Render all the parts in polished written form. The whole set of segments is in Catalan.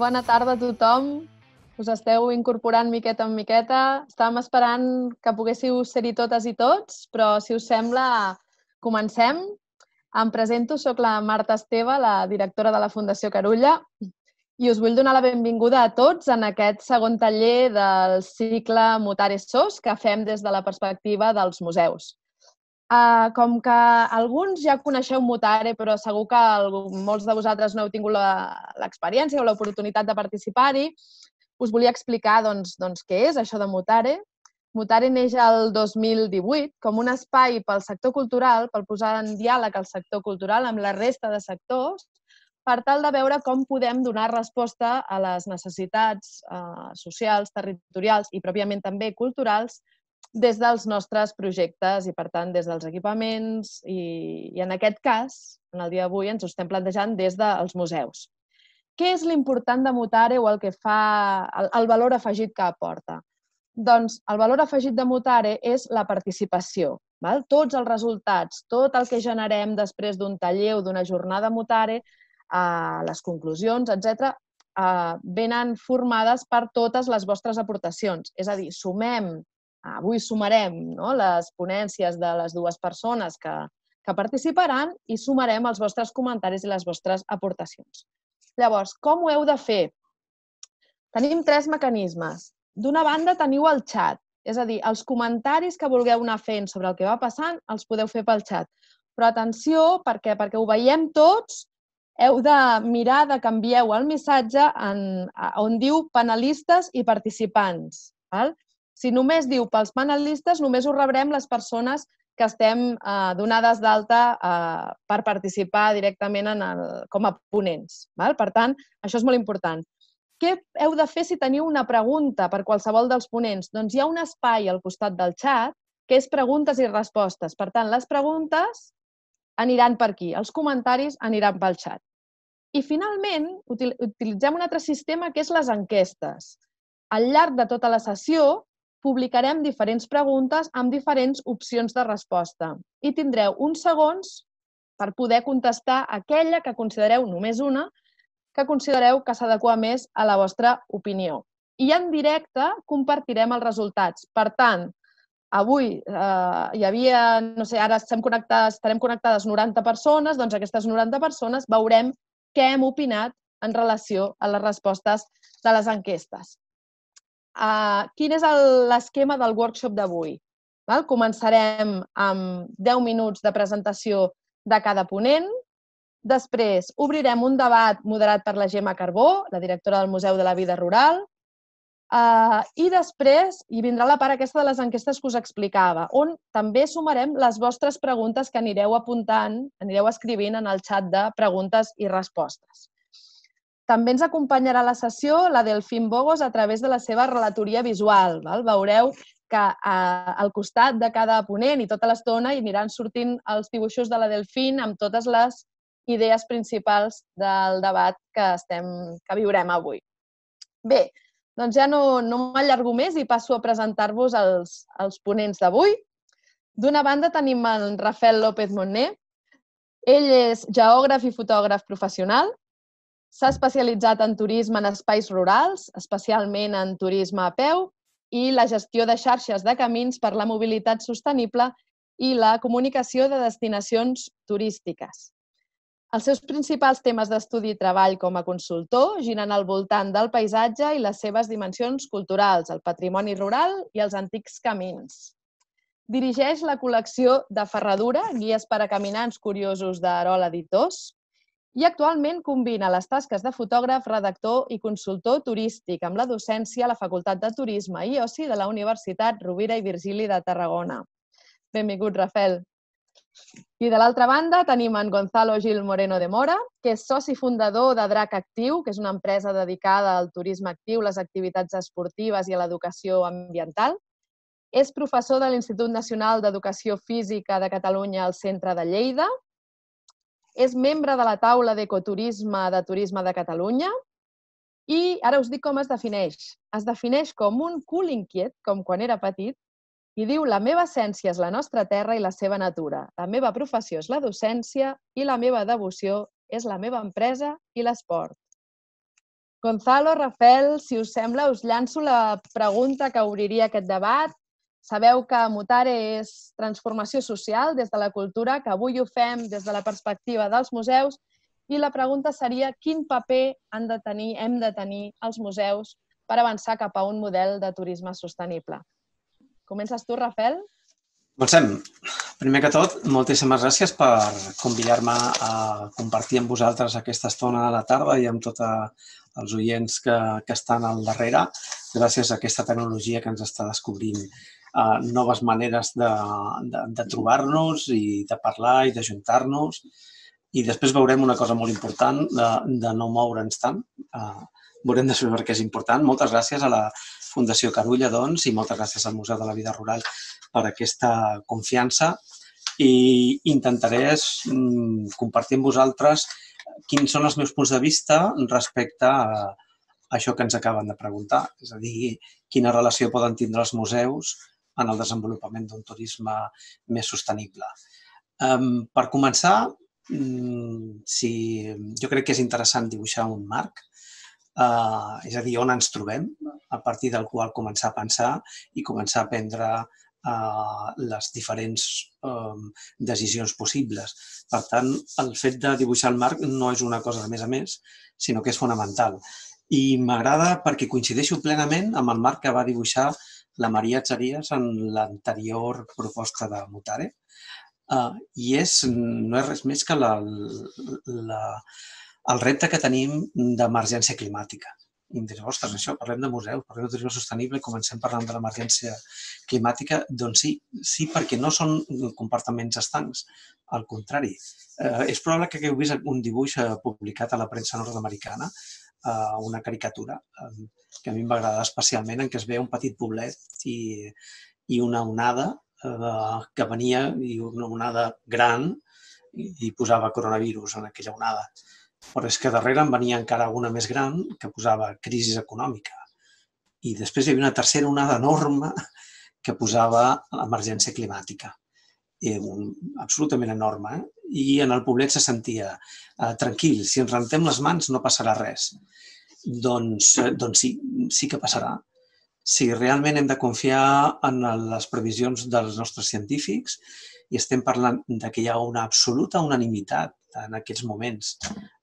Bona tarda a tothom. Us esteu incorporant miqueta en miqueta. Estàvem esperant que poguéssiu ser-hi totes i tots, però si us sembla, comencem. Em presento, soc la Marta Esteve, la directora de la Fundació Carulla, i us vull donar la benvinguda a tots en aquest segon taller del cicle Mutare SOS que fem des de la perspectiva dels museus. Com que alguns ja coneixeu Mutare, però segur que molts de vosaltres no heu tingut l'experiència o l'oportunitat de participar-hi, us volia explicar què és això de Mutare. Mutare neix el 2018 com un espai pel sector cultural, per posar en diàleg el sector cultural amb la resta de sectors, per tal de veure com podem donar resposta a les necessitats socials, territorials i pròpiament també culturals des dels nostres projectes i, per tant, des dels equipaments i en aquest cas, en el dia d'avui, ens ho estem plantejant des dels museus. Què és l'important de Mutare o el que fa el valor afegit que aporta? Doncs el valor afegit de Mutare és la participació. Tots els resultats, tot el que generem després d'un taller o d'una jornada Mutare, les conclusions, etc., venen formades per totes les vostres aportacions. És a dir, avui sumarem les ponències de les dues persones que participaran i sumarem els vostres comentaris i les vostres aportacions. Llavors, com ho heu de fer? Tenim 3 mecanismes. D'una banda, teniu el xat, és a dir, els comentaris que vulgueu anar fent sobre el que va passant els podeu fer pel xat. Però atenció, perquè ho veiem tots, heu de mirar de canvieu el missatge on diu panelistes i participants. Si només diu pels panelistes, només ho rebrem les persones que estem donades d'alta per participar directament com a ponents. Per tant, això és molt important. Què heu de fer si teniu una pregunta per qualsevol dels ponents? Doncs hi ha un espai al costat del xat que és preguntes i respostes. Per tant, les preguntes aniran per aquí, els comentaris aniran pel xat. I finalment, utilitzem un altre sistema que és les enquestes. Al llarg de tota la sessió publicarem diferents preguntes amb diferents opcions de resposta i tindreu uns segons per poder contestar aquella que considereu, només una, que considereu que s'adequa més a la vostra opinió. I en directe compartirem els resultats. Per tant, avui hi havia, no sé, ara estarem connectades 90 persones, doncs aquestes 90 persones veurem què hem opinat en relació a les respostes de les enquestes. Quin és l'esquema del workshop d'avui? Començarem amb 10 minuts de presentació de cada ponent. Després obrirem un debat moderat per la Gemma Carbó, la directora del Museu de la Vida Rural, i després hi vindrà la part aquesta de les enquestes que us explicava, on també sumarem les vostres preguntes que anireu apuntant, anireu escrivint en el xat de preguntes i respostes. També ens acompanyarà la sessió la Delfín Bogos a través de la seva relatoria visual. Veureu que al costat de cada ponent i tota l'estona hi aniran sortint els dibuixos de la Delfín amb totes les idees principals del debat que viurem avui. Bé, doncs ja no m'allargo més i passo a presentar-vos els ponents d'avui. D'una banda tenim en Rafael López Monné. Ell és geògraf i fotògraf professional. S'ha especialitzat en turisme en espais rurals, especialment en turisme a peu i la gestió de xarxes de camins per la mobilitat sostenible i la comunicació de destinacions turístiques. Els seus principals temes d'estudi i treball com a consultor giren al voltant del paisatge i les seves dimensions culturals, el patrimoni rural i els antics camins. Dirigeix la col·lecció de Ferradura, guies per a caminants curiosos d'Arol Editors, i actualment combina les tasques de fotògraf, redactor i consultor turístic amb la docència a la Facultat de Turisme i Oci de la Universitat Rovira i Virgili de Tarragona. Benvingut, Rafael. I de l'altra banda tenim en Gonzalo Gil Moreno de Mora, que és soci fundador de Drac Actiu, que és una empresa dedicada al turisme actiu, les activitats esportives i a l'educació ambiental. És professor de l'Institut Nacional d'Educació Física de Catalunya al Centre de Lleida. És membre de la taula d'ecoturisme de Turisme de Catalunya. I ara us dic com es defineix. Es defineix com un cul inquiet, com quan era petit, i diu: la meva essència és la nostra terra i la seva natura. La meva professió és la docència i la meva devoció és la meva empresa i l'esport. Gonzalo, Rafael, si us sembla, us llanço la pregunta que obriria aquest debat. Sabeu que Mutare és transformació social des de la cultura, que avui ho fem des de la perspectiva dels museus, i la pregunta seria quin paper hem de tenir els museus per avançar cap a un model de turisme sostenible. Comences tu, Rafael? Comencem. Primer que tot, moltíssimes gràcies per convidar-me a compartir amb vosaltres aquesta estona a la tarda i amb tots els oients que estan al darrere. Gràcies a aquesta tecnologia que ens està descobrint noves maneres de trobar-nos i de parlar i d'ajuntar-nos. I després veurem una cosa molt important de no moure'ns tant. Veurem després per què és important. Moltes gràcies a la Fundació Carulla, doncs, i moltes gràcies al Museu de la Vida Rural per aquesta confiança i intentaré compartir amb vosaltres quins són els meus punts de vista respecte a això que ens acaben de preguntar, és a dir, quina relació poden tindre els museus en el desenvolupament d'un turisme més sostenible. Per començar, jo crec que és interessant dibuixar un marc, és a dir, on ens trobem, a partir del qual començar a pensar i començar a prendre les diferents decisions possibles. Per tant, el fet de dibuixar el marc no és una cosa de més a més, sinó que és fonamental. I m'agrada perquè coincideixo plenament amb el marc que va dibuixar la Maria Atzarías en l'anterior proposta de Mutare. I no és res més que el repte que tenim d'emergència climàtica. I em diré, ostres, això, parlem de museus, parlem de turisme sostenible i comencem parlant de l'emergència climàtica. Doncs sí, perquè no són comportaments estancs, al contrari. És probable que hagueu vist un dibuix publicat a la premsa nord-americana, una caricatura, que a mi em va agradar especialment, en què es veia un petit poblet i una onada que venia, i una onada gran, i posava coronavirus en aquella onada. Però és que darrere en venia encara una més gran que posava crisi econòmica. I després hi havia una tercera onada enorme que posava l'emergència climàtica. Absolutament enorme. I en el poblet se sentia tranquil, si ens rentem les mans no passarà res. Doncs sí que passarà. Si realment hem de confiar en les previsions dels nostres científics i estem parlant que hi ha una absoluta unanimitat en aquests moments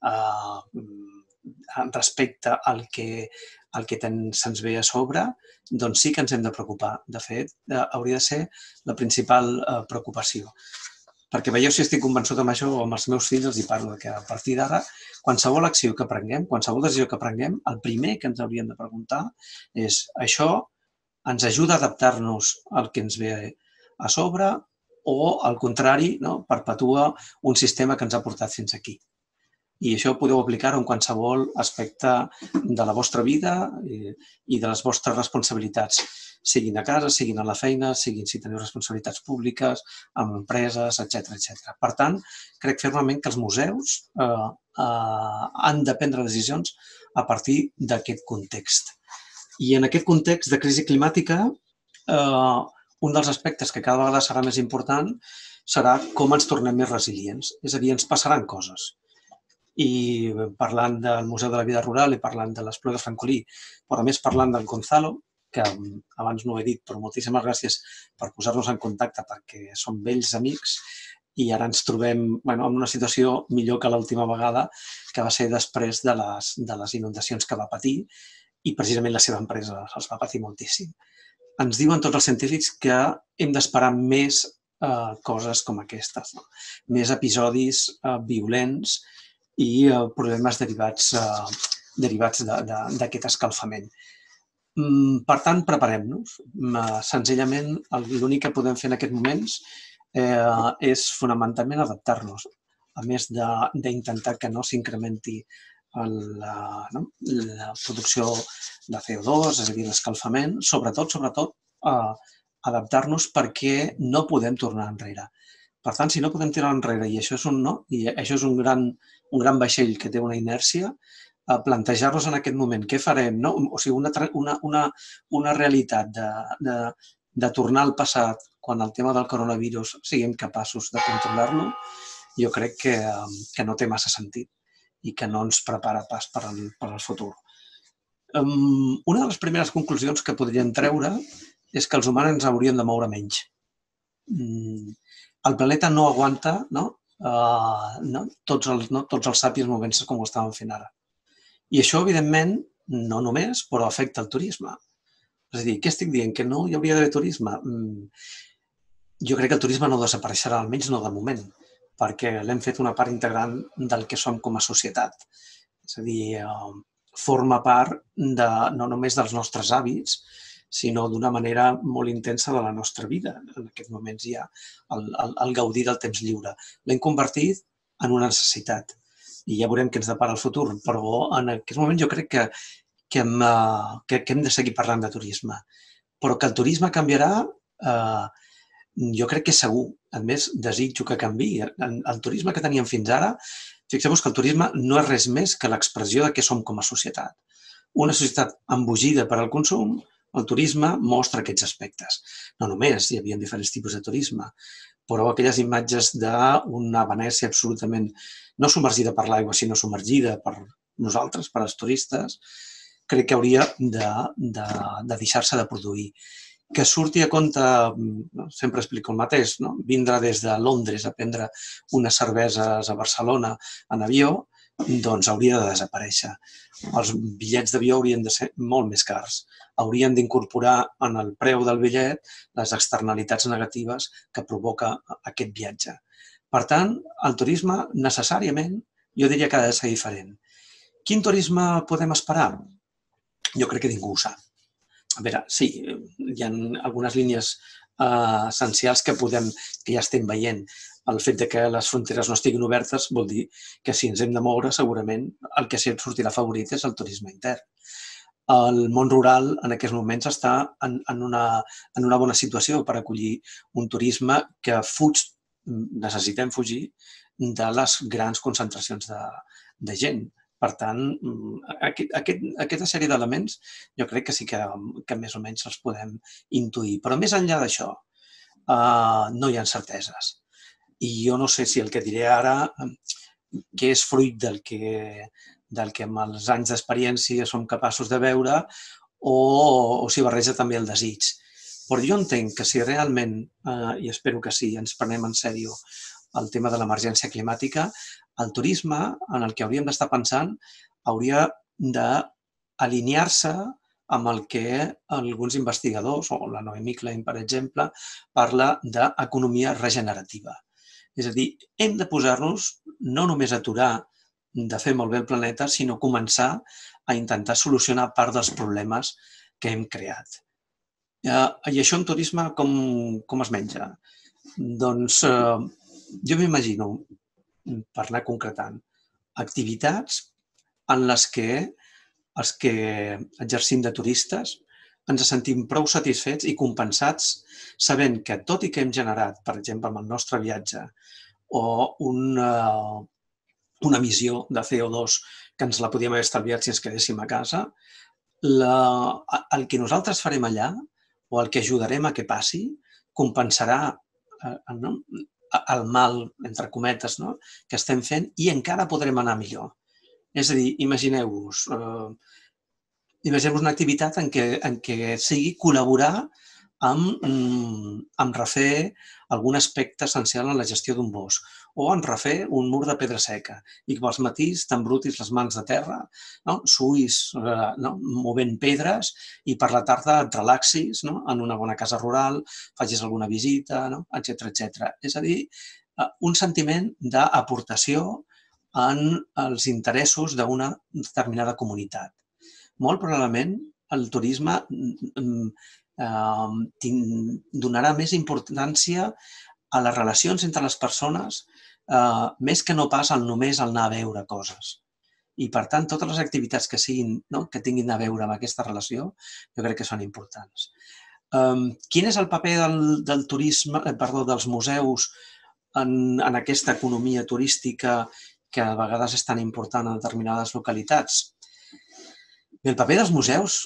respecte al que se'ns ve a sobre, doncs sí que ens hem de preocupar. De fet, hauria de ser la principal preocupació. Perquè veieu si estic convençut amb això o amb els meus fills els hi parlo que a partir d'ara, qualsevol acció que prenguem, qualsevol decisió que prenguem, el primer que ens hauríem de preguntar és això ens ajuda a adaptar-nos al que ens ve a sobre o, al contrari, perpetua un sistema que ens ha portat fins aquí. I això podeu aplicar-ho en qualsevol aspecte de la vostra vida i de les vostres responsabilitats, siguin a casa, siguin a la feina, siguin si teniu responsabilitats públiques, amb empreses, etc. Per tant, crec fermament que els museus han de prendre decisions a partir d'aquest context. I en aquest context de crisi climàtica, un dels aspectes que cada vegada serà més important serà com ens tornem més resilients. És a dir, ens passaran coses. I parlant del Museu de la Vida Rural i parlant de l'Espluga de Francolí, però a més parlant del Gonzalo, que abans no ho he dit, però moltíssimes gràcies per posar-nos en contacte perquè som vells amics i ara ens trobem en una situació millor que l'última vegada, que va ser després de les inundacions que va patir i precisament la seva empresa els va patir moltíssim. Ens diuen tots els científics que hem d'esperar més coses com aquestes, més episodis violents i problemes derivats d'aquest escalfament. Per tant, preparem-nos. Senzillament, l'únic que podem fer en aquests moments és fonamentalment adaptar-nos, a més d'intentar que no s'incrementi la producció de CO2, és a dir, l'escalfament, sobretot adaptar-nos perquè no podem tornar enrere. Per tant, si no podem tirar enrere i això és un gran vaixell que té una inèrcia, plantejar-nos en aquest moment què farem, o sigui, una realitat de tornar al passat quan el tema del coronavirus siguem capaços de controlar-lo, jo crec que no té massa sentit i que no ens prepara pas per al futur. Una de les primeres conclusions que podríem treure és que els humans ens hauríem de moure menys. El planeta no aguanta tots els sàpiens movent-se com ho estàvem fent ara. I això, evidentment, no només, però afecta el turisme. És a dir, què estic dient? Que no hi hauria d'haver turisme? Jo crec que el turisme no desapareixerà, almenys no de moment, perquè l'hem fet una part integrant del que som com a societat. És a dir, forma part no només dels nostres hàbits, sinó d'una manera molt intensa de la nostra vida. En aquests moments hi ha el gaudir del temps lliure. L'hem convertit en una necessitat i ja veurem què ens depara el futur, però en aquests moments jo crec que hem de seguir parlant de turisme. Però que el turisme canviarà, jo crec que és segur. A més, desitjo que canviï. El turisme que teníem fins ara, fixeu-vos que el turisme no és res més que l'expressió de què som com a societat. Una societat embogida per al consum, el turisme mostra aquests aspectes. No només, hi havia diferents tipus de turisme, però aquelles imatges d'una Venècia absolutament no submergida per l'aigua, sinó submergida per nosaltres, per als turistes, crec que hauria de deixar-se de produir. Que surti a compte, sempre explico el mateix, vindre des de Londres a prendre unes cerveses a Barcelona en avió, doncs hauria de desaparèixer. Els bitllets d'avió haurien de ser molt més cars. Haurien d'incorporar en el preu del bitllet les externalitats negatives que provoca aquest viatge. Per tant, el turisme necessàriament, jo diria que ha de ser diferent. Quin turisme podem esperar? Jo crec que ningú ho sap. A veure, sí, hi ha algunes línies essencials que ja estem veient. El fet que les fronteres no estiguin obertes vol dir que si ens hem de moure, segurament el que sortirà favorit és el turisme intern. El món rural en aquests moments està en una bona situació per acollir un turisme que necessitem fugir de les grans concentracions de gent. Per tant, aquesta sèrie d'elements jo crec que sí que més o menys els podem intuir. Però més enllà d'això, no hi ha certeses. I jo no sé si el que diré ara, que és fruit del que amb els anys d'experiència som capaços de veure, o si barreja també el desig. Però jo entenc que si realment, i espero que sí, ens prenem en sèrio el tema de l'emergència climàtica, el turisme, en el que hauríem d'estar pensant, hauria d'alinear-se amb el que alguns investigadors, o la Noemí Klein, per exemple, parla d'economia regenerativa. És a dir, hem de posar-nos no només a aturar de fer molt bé el planeta, sinó començar a intentar solucionar part dels problemes que hem creat. I això en turisme com es menja? Doncs jo m'imagino, per anar concretant, activitats en les que els que exercim de turistes ens sentim prou satisfets i compensats sabent que tot i que hem generat, per exemple, amb el nostre viatge, o una emissió de CO2 que ens la podíem haver estalviat si ens quedéssim a casa, el que nosaltres farem allà o el que ajudarem a que passi compensarà el mal, entre cometes, que estem fent i encara podrem anar millor. És a dir, imagineu-vos una activitat en què sigui col·laborar amb refer algun aspecte essencial en la gestió d'un bosc o en refer un mur de pedra seca i que pels matís t'embrutis les mans de terra, suïs movent pedres i per la tarda et relaxis en una bona casa rural, facis alguna visita, etc. És a dir, un sentiment d'aportació en els interessos d'una determinada comunitat. Molt probablement el turisme donarà més importància a les relacions entre les persones, més que no pas només al anar a veure coses. I, per tant, totes les activitats que tinguin a veure amb aquesta relació, jo crec que són importants. Quin és el paper del turisme, dels museus en aquesta economia turística que a vegades és tan important en determinades localitats? El paper dels museus,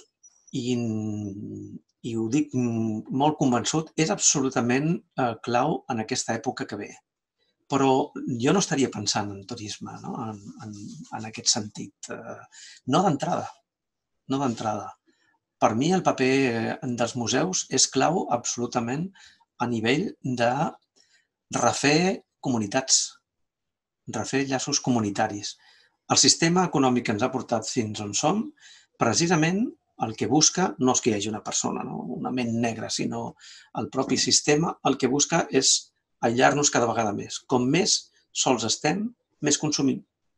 i ho dic molt convençut, és absolutament clau en aquesta època que ve. Però jo no estaria pensant en turisme en aquest sentit, no d'entrada. no d'entrada. Per mi el paper dels museus és clau absolutament a nivell de refer comunitats, refer llaços comunitaris. El sistema econòmic que ens ha portat fins on som, precisament el que busca no és que hi hagi una persona, una ment negra, sinó el propi sistema el que busca és aïllar-nos cada vegada més. Com més sols estem, més consumim.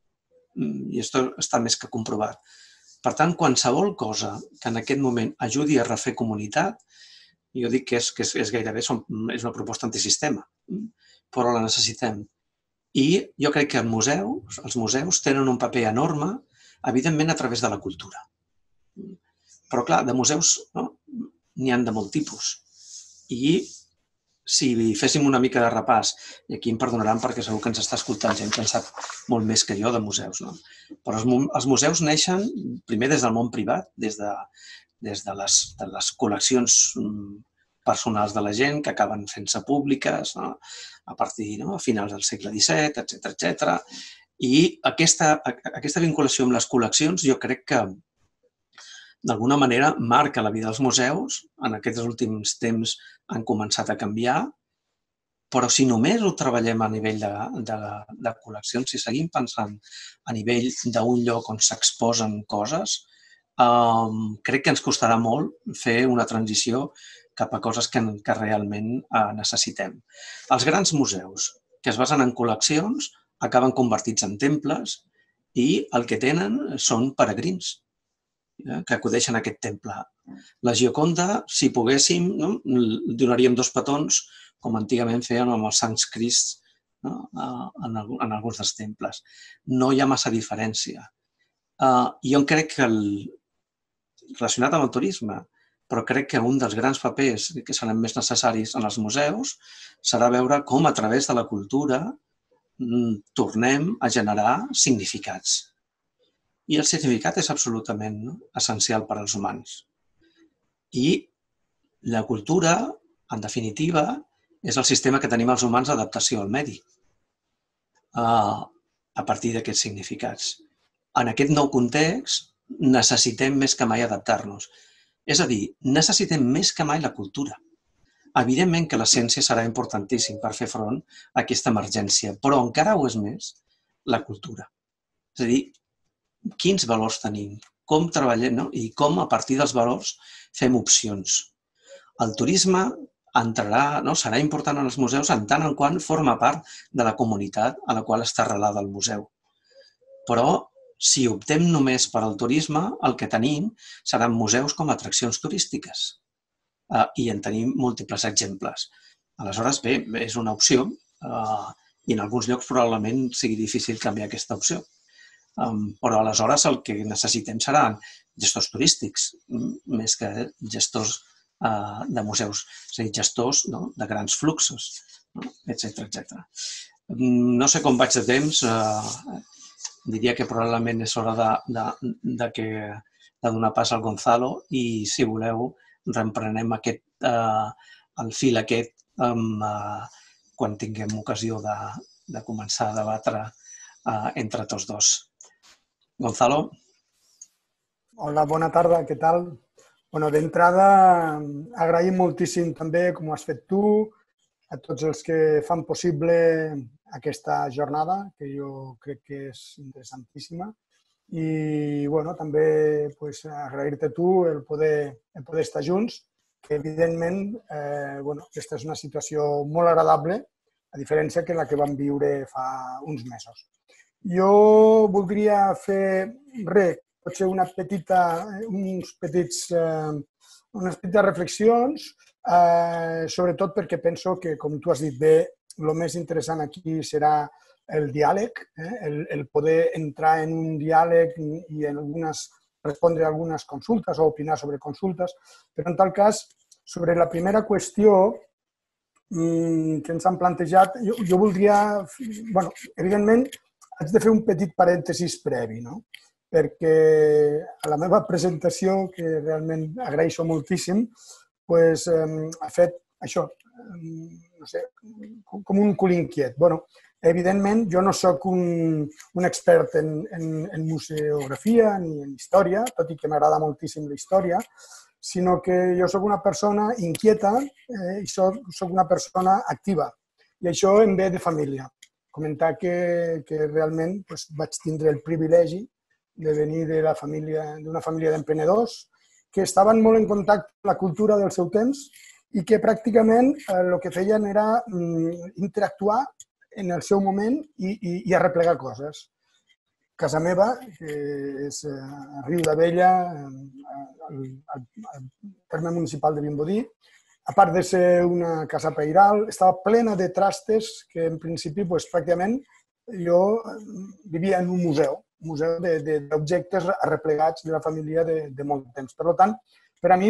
I això està més que comprovat. Per tant, qualsevol cosa que en aquest moment ajudi a refer comunitat, jo dic que és gairebé una proposta antisistema, però la necessitem. I jo crec que els museus tenen un paper enorme, evidentment a través de la cultura. Però clar, de museus n'hi ha de molt tipus. I si féssim una mica de repàs, i aquí em perdonaran perquè segur que ens està escoltant gent que en sap molt més que jo de museus, però els museus neixen primer des del món privat, des de les col·leccions personals de la gent que acaben fent-se públiques a partir a finals del segle XVII, etc. I aquesta vinculació amb les col·leccions jo crec que d'alguna manera marca la vida dels museus. En aquests últims temps han començat a canviar, però si només ho treballem a nivell de col·leccions, si seguim pensant a nivell d'un lloc on s'exposen coses, crec que ens costarà molt fer una transició cap a coses que realment necessitem. Els grans museus que es basen en col·leccions acaben convertits en temples i el que tenen són peregrins que acudeixen a aquest temple. La Gioconda, si poguéssim, donaríem 2 petons, com antigament feien amb els Sants Crists en alguns dels temples. No hi ha massa diferència. Jo crec que, relacionat amb el turisme, però crec que un dels grans papers que seran més necessaris en els museus serà veure com a través de la cultura tornem a generar significats. I el significat és absolutament essencial per als humans. I la cultura, en definitiva, és el sistema que tenim els humans d'adaptació al medi a partir d'aquests significats. En aquest nou context necessitem més que mai adaptar-nos. És a dir, necessitem més que mai la cultura. Evidentment que la ciència serà importantíssim per fer front a aquesta emergència, però encara ho és més la cultura. És a dir, quins valors tenim, com treballem i com a partir dels valors fem opcions. El turisme serà important en els museus en tant en quant forma part de la comunitat a la qual està arrelada el museu. Però si optem només per al turisme, el que tenim seran museus com a atraccions turístiques. I en tenim múltiples exemples. Aleshores, bé, és una opció i en alguns llocs probablement sigui difícil canviar aquesta opció. Però aleshores el que necessitem seran gestors turístics, més que gestors de museus, és a dir, gestors de grans fluxos, etc. No sé com vaig de temps, diria que probablement és hora de donar pas al Gonzalo i, si voleu, reemprenem el fil aquest quan tinguem ocasió de començar a debatre entre tots dos. Gonzalo. Hola, bona tarda, què tal? D'entrada, agraïm moltíssim també, com ho has fet tu, a tots els que fan possible aquesta jornada, que jo crec que és interessantíssima. I també agrair-te tu el poder estar junts, que evidentment aquesta és una situació molt agradable, a diferència que la que vam viure fa uns mesos. Jo voldria fer potser unes petites reflexions, sobretot perquè penso que, com tu has dit bé, el més interessant aquí serà el diàleg, el poder entrar en un diàleg i respondre a algunes consultes o opinar sobre consultes. Però, en tal cas, sobre la primera qüestió que ens han plantejat, jo voldria, evidentment, haig de fer un petit parèntesis previ, perquè a la meva presentació, que realment agraeixo moltíssim, ha fet això, no sé, com un cul inquiet. Evidentment, jo no sóc un expert en museografia ni en història, tot i que m'agrada moltíssim la història, sinó que jo sóc una persona inquieta i sóc una persona activa. I això em ve de família. Comentar que realment vaig tindre el privilegi de venir d'una família d'emprenedors que estaven molt en contacte amb la cultura del seu temps i que pràcticament el que feien era interactuar en el seu moment i arreplegar coses. Casa meva, que és a Riu d'Abella, al terme municipal de Vimbodí, a part de ser una casa pairal, estava plena de trastes que en principi pràcticament jo vivia en un museu d'objectes arreplegats de la família de molt temps. Per tant, per a mi,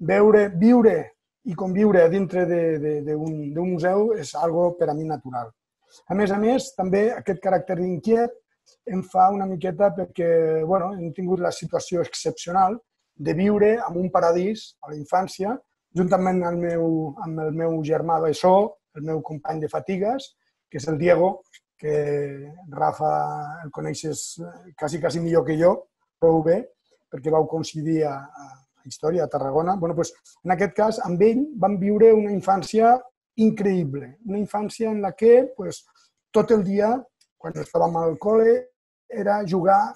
viure i conviure dintre d'un museu és algo per a mi natural. A més, també aquest caràcter inquiet em fa una miqueta perquè hem tingut la situació excepcional de viure en un paradís a la infància, juntament amb el meu germà bessó, el meu company de fatigues, que és el Diego, que Rafa el coneixes quasi millor que jo, prou bé, perquè vau coincidir a Història, a Tarragona. En aquest cas, amb ell vam viure una infància increïble, una infància en la que tot el dia, quan estàvem al col·le, era jugar,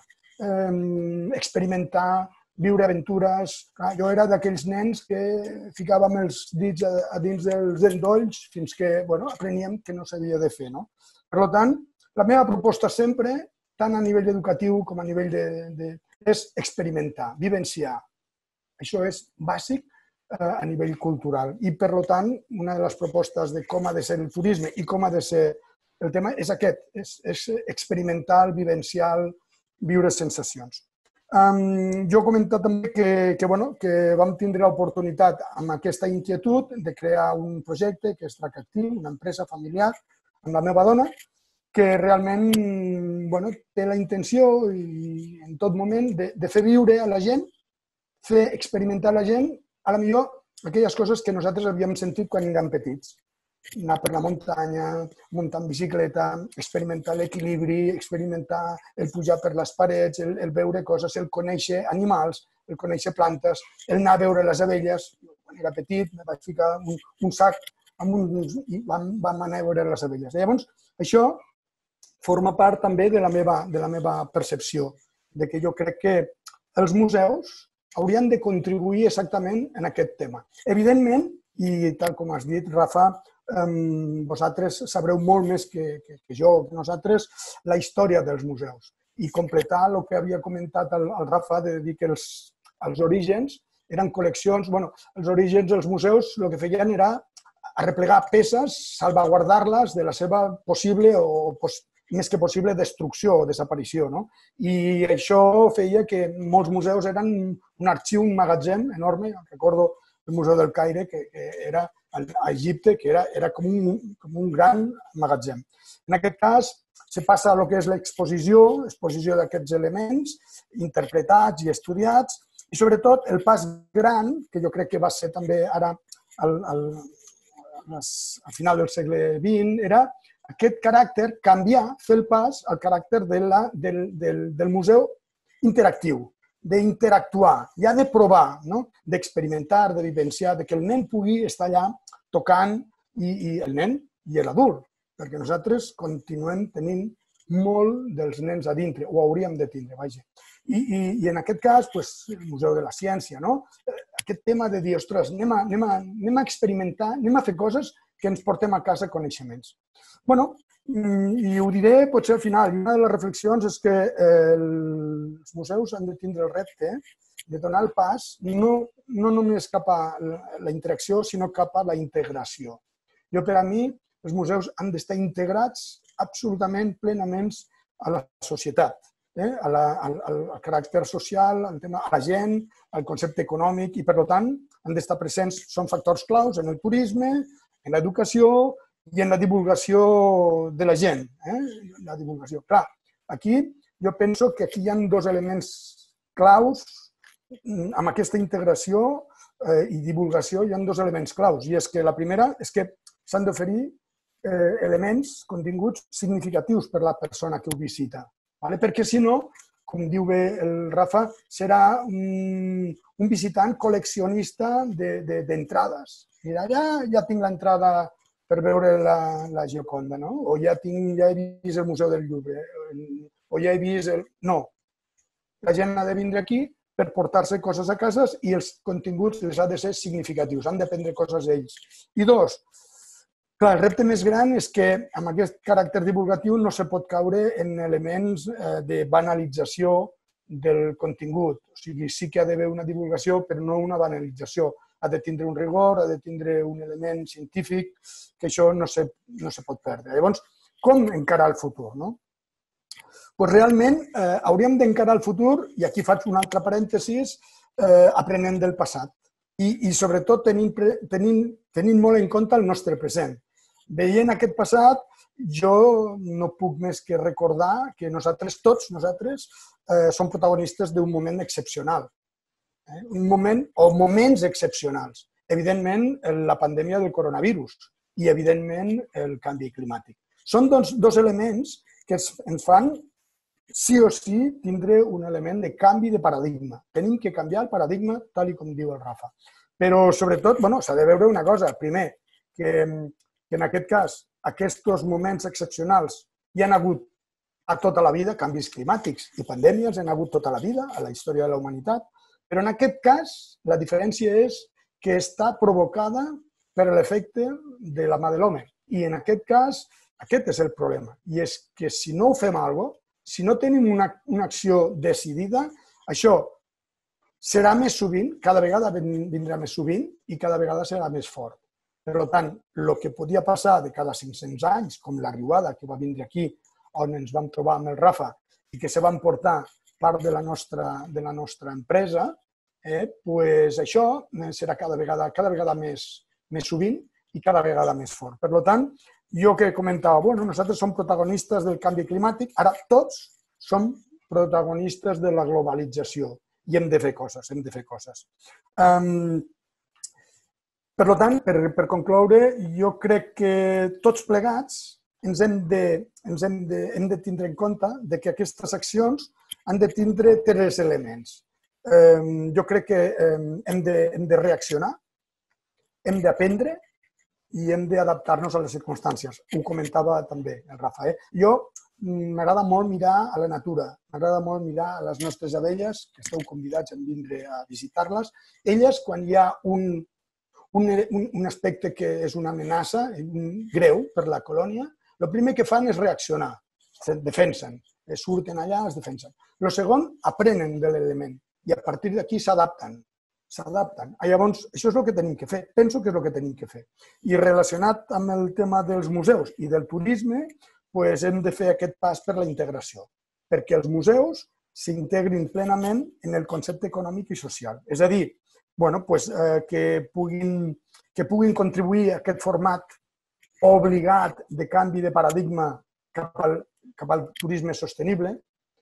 experimentar, viure aventures. Jo era d'aquells nens que ficàvem els dits a dins dels endolls fins que apreníem que no s'havia de fer. Per tant, la meva proposta sempre, tant a nivell educatiu com a nivell és experimentar, vivenciar. Això és bàsic a nivell cultural. I, per tant, una de les propostes de com ha de ser el turisme i com ha de ser el tema és aquest, és experimental, vivencial, viure sensacions. Jo he comentat també que vam tindre l'oportunitat, amb aquesta inquietud, de crear un projecte que és Tracactiu, una empresa familiar, amb la meva dona, que realment té la intenció, i en tot moment, de fer viure a la gent, fer experimentar a la gent, a la millor, aquelles coses que nosaltres havíem sentit quan érem petits. Anar per la muntanya, muntar en bicicleta, experimentar l'equilibri, experimentar el pujar per les parets, el veure coses, el conèixer animals, el conèixer plantes, el anar a veure les abelles. Quan era petit, me vaig ficar un sac i vam anar a veure les abelles. Llavors, això forma part també de la meva percepció, de que jo crec que els museus haurien de contribuir exactament en aquest tema. Evidentment, i tal com has dit, Rafa, vosaltres sabreu molt més que jo, que nosaltres, la història dels museus. I completar el que havia comentat el Rafa, de dir que els orígens eren col·leccions. Els orígens dels museus el que feien era arreplegar peces, salvaguardar-les de la seva possible o més que possible destrucció o desaparició. I això feia que molts museus eren un arxiu, un magatzem enorme. Recordo el Museu del Caire, que era a Egipte, que era com un gran magatzem. En aquest cas, se passa a lo que és l'exposició d'aquests elements interpretats i estudiats, i sobretot el pas gran, que jo crec que va ser també ara a final del segle XX, era aquest caràcter, canviar, fer el pas al caràcter del museu interactiu, d'interactuar, ja de provar, d'experimentar, de vivenciar, que el nen pugui estar allà tocant, i el nen i l'adult, perquè nosaltres continuem tenint molt dels nens a dintre, o hauríem de tindre, vaja. I en aquest cas, el Museu de la Ciència, aquest tema de dir, ostres, anem a experimentar, anem a fer coses que ens portem a casa coneixements. I ho diré potser al final. Una de les reflexions és que els museus han de tindre el repte de donar el pas no només cap a la interacció, sinó cap a la integració. Per a mi, els museus han d'estar integrats absolutament, plenament a la societat, al caràcter social, a la gent, al concepte econòmic, i per tant han d'estar presents, són factors claus en el turisme, en l'educació i en la divulgació de la gent. La divulgació. Clar, aquí jo penso que aquí hi ha dos elements claus amb aquesta integració i divulgació. Hi ha dos elements claus, i és que la primera és que s'han d'oferir elements, continguts significatius per la persona que ho visita. Perquè si no, com diu bé el Rafa, serà un visitant col·leccionista d'entrades. Mira, ja tinc l'entrada per veure la Gioconda, no? O ja he vist el Museu del Louvre, o ja he vist el... No. La gent ha de vindre aquí per portar-se coses a casa i els continguts les ha de ser significatius, han d'aprendre coses d'ells. I dos, clar, el repte més gran és que amb aquest caràcter divulgatiu no se pot caure en elements de banalització del contingut. O sigui, sí que ha d'haver una divulgació, però no una banalització. Ha de tindre un rigor, ha de tindre un element científic, que això no se pot perdre. Llavors, com encarar el futur, no? Doncs realment hauríem d'encarar el futur, i aquí faig un altre parèntesis, aprenent del passat i sobretot tenint molt en compte el nostre present. Veient aquest passat, jo no puc més que recordar que tots nosaltres, som protagonistes d'un moment excepcional. Un moment o moments excepcionals. Evidentment, la pandèmia del coronavirus i, evidentment, el canvi climàtic. Són dos elements que ens fan sí o sí tindre un element de canvi de paradigma. Tenim que canviar el paradigma, tal com diu el Rafa. Però, sobretot, s'ha de veure una cosa. Primer, que en aquest cas, aquests moments excepcionals hi han hagut a tota la vida, canvis climàtics i pandèmies, hi han hagut tota la vida, a la història de la humanitat, però en aquest cas la diferència és que està provocada per l'efecte de la mà de l'home. I en aquest cas, aquest és el problema. I és que si no ho fem alguna cosa, si no tenim una acció decidida, això serà més sovint, cada vegada vindrà més sovint i cada vegada serà més fort. Per tant, el que podia passar de cada 500 anys, com la riuada que va vindre aquí, on ens vam trobar amb el Rafa i que se va emportar part de la nostra empresa, això serà cada vegada més sovint i cada vegada més fort. Per tant, jo que comentava, nosaltres som protagonistes del canvi climàtic, ara tots som protagonistes de la globalització i hem de fer coses, Per tant, per concloure, jo crec que tots plegats ens hem de tindre en compte que aquestes accions han de tindre tres elements. Jo crec que hem de reaccionar, hem d'aprendre i hem d'adaptar-nos a les circumstàncies. Ho comentava també el Rafa. Jo m'agrada molt mirar a la natura, m'agrada molt mirar a les nostres abelles, que esteu convidats a vindre a visitar-les. Elles, quan hi ha un aspecte que és una amenaça greu per la colònia, el primer que fan és reaccionar, es defensen, surten allà, es defensen. El segon, aprenen de l'element i a partir d'aquí s'adapten. Llavors, això és el que tenim que fer. Penso que és el que tenim que fer. I relacionat amb el tema dels museus i del turisme, hem de fer aquest pas per la integració, perquè els museus s'integrin plenament en el concepte econòmic i social. És a dir, que puguin contribuir a aquest format obligat de canvi de paradigma cap al turisme sostenible.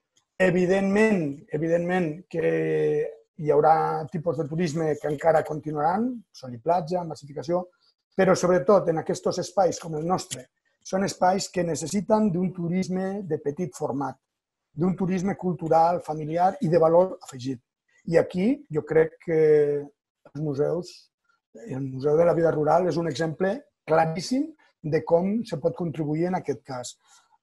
Evidentment que hi haurà tipus de turisme que encara continuaran, sol i platja, massificació, però sobretot en aquests espais com el nostre, són espais que necessiten d'un turisme de petit format, d'un turisme cultural, familiar i de valor afegit. I aquí jo crec que els museus, el Museu de la Vida Rural és un exemple claríssim de com se pot contribuir en aquest cas.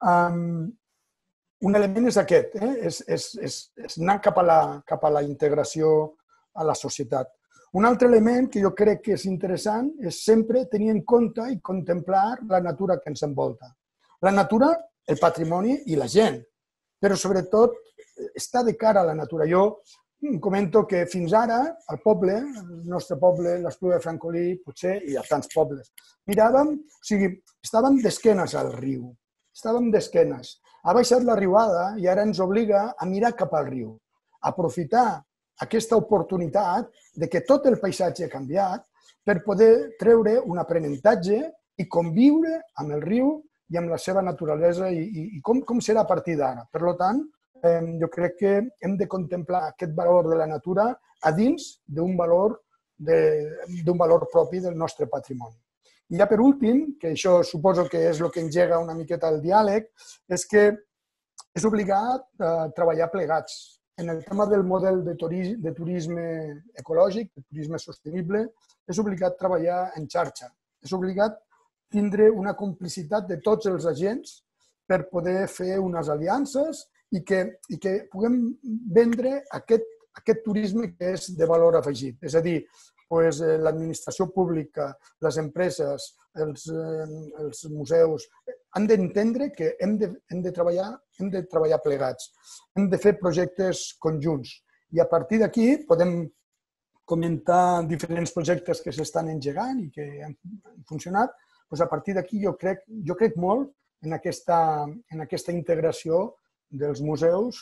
Un element és aquest, és anar cap a la integració a la societat. Un altre element que jo crec que és interessant és sempre tenir en compte i contemplar la natura que ens envolta. La natura, el patrimoni i la gent, però sobretot estar de cara a la natura. Jo comento que fins ara el poble, el nostre poble, l'Espluga de Francolí, potser, i a tants pobles, estàvem d'esquenes al riu, estàvem d'esquenes. Ha baixat la riuada i ara ens obliga a mirar cap al riu, a aprofitar aquesta oportunitat de que tot el paisatge ha canviat per poder treure un aprenentatge i conviure amb el riu i amb la seva naturalesa i com serà a partir d'ara. Per tant, jo crec que hem de contemplar aquest valor de la natura a dins d'un valor propi del nostre patrimoni. I ja per últim, que això suposo que és el que engega una miqueta el diàleg, és que és obligat a treballar plegats. En el tema del model de turisme ecològic, de turisme sostenible, és obligat treballar en xarxa. És obligat tindre una complicitat de tots els agents per poder fer unes aliances i que puguem vendre aquest turisme que és de valor afegit. És a dir, l'administració pública, les empreses, els museus, han d'entendre que hem de treballar plegats, hem de fer projectes conjunts. I a partir d'aquí podem comentar diferents projectes que s'estan engegant i que han funcionat. A partir d'aquí jo crec molt en aquesta integració dels museus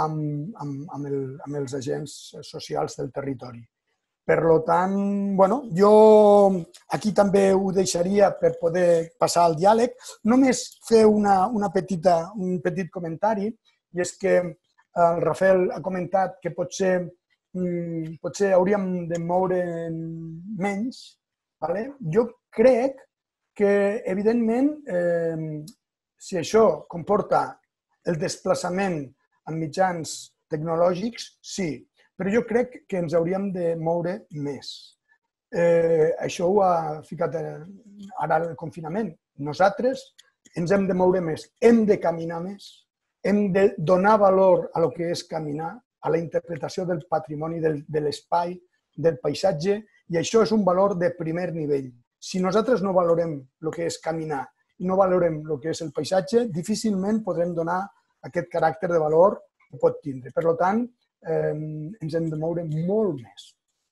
amb els agents socials del territori. Per tant, jo aquí també ho deixaria per poder passar al diàleg. Només fer un petit comentari, i és que el Rafael ha comentat que potser hauríem de moure menys. Jo crec que, evidentment, si això comporta el desplaçament amb mitjans tecnològics, sí. Però jo crec que ens hauríem de moure més. Això ho ha ficat ara el confinament. Nosaltres ens hem de moure més, hem de caminar més, hem de donar valor a lo que és caminar, a la interpretació del patrimoni, de l'espai, del paisatge, i això és un valor de primer nivell. Si nosaltres no valorem el que és caminar i no valorem el que és el paisatge, difícilment podrem donar aquest caràcter de valor que pot tindre. Per tant, ens hem de moure molt més.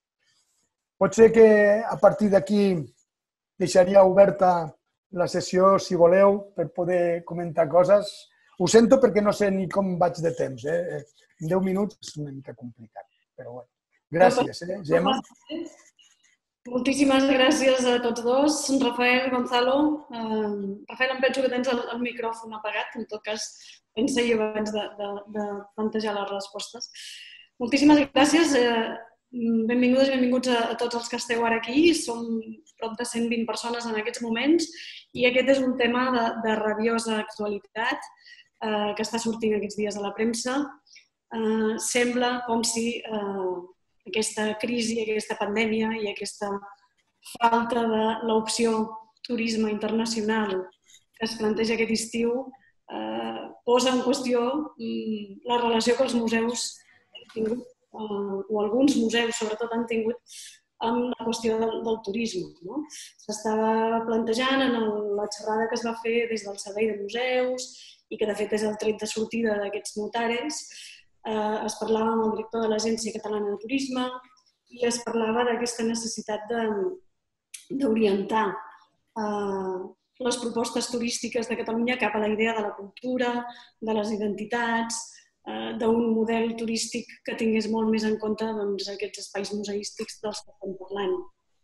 Pot ser que a partir d'aquí deixaria oberta la sessió, si voleu, per poder comentar coses. Ho sento perquè no sé ni com vaig de temps. En 10 minuts és una mica complicat, però bé. Gràcies, Gemma. Moltíssimes gràcies a tots dos. Rafael, Gonzalo. Rafael, em penso que tens el micròfon apagat, en tot cas pensa-hi abans de plantejar les respostes. Moltíssimes gràcies. Benvingudes i benvinguts a tots els que esteu ara aquí. Som prop de 120 persones en aquests moments i aquest és un tema de rabiosa actualitat que està sortint aquests dies a la premsa. Sembla com si aquesta crisi, aquesta pandèmia i aquesta falta de l'opció turisme internacional que es planteja aquest estiu posa en qüestió la relació que els museus han tingut, o alguns museus sobretot han tingut, amb la qüestió del turisme. S'estava plantejant en la xerrada que es va fer des del Servei de Museus i que de fet és el tret de sortida d'aquests notaris. Es parlava amb el director de l'Agència Catalana de Turisme i es parlava d'aquesta necessitat d'orientar les propostes turístiques de Catalunya cap a la idea de la cultura, de les identitats, d'un model turístic que tingués molt més en compte aquests espais museístics dels que estem parlant.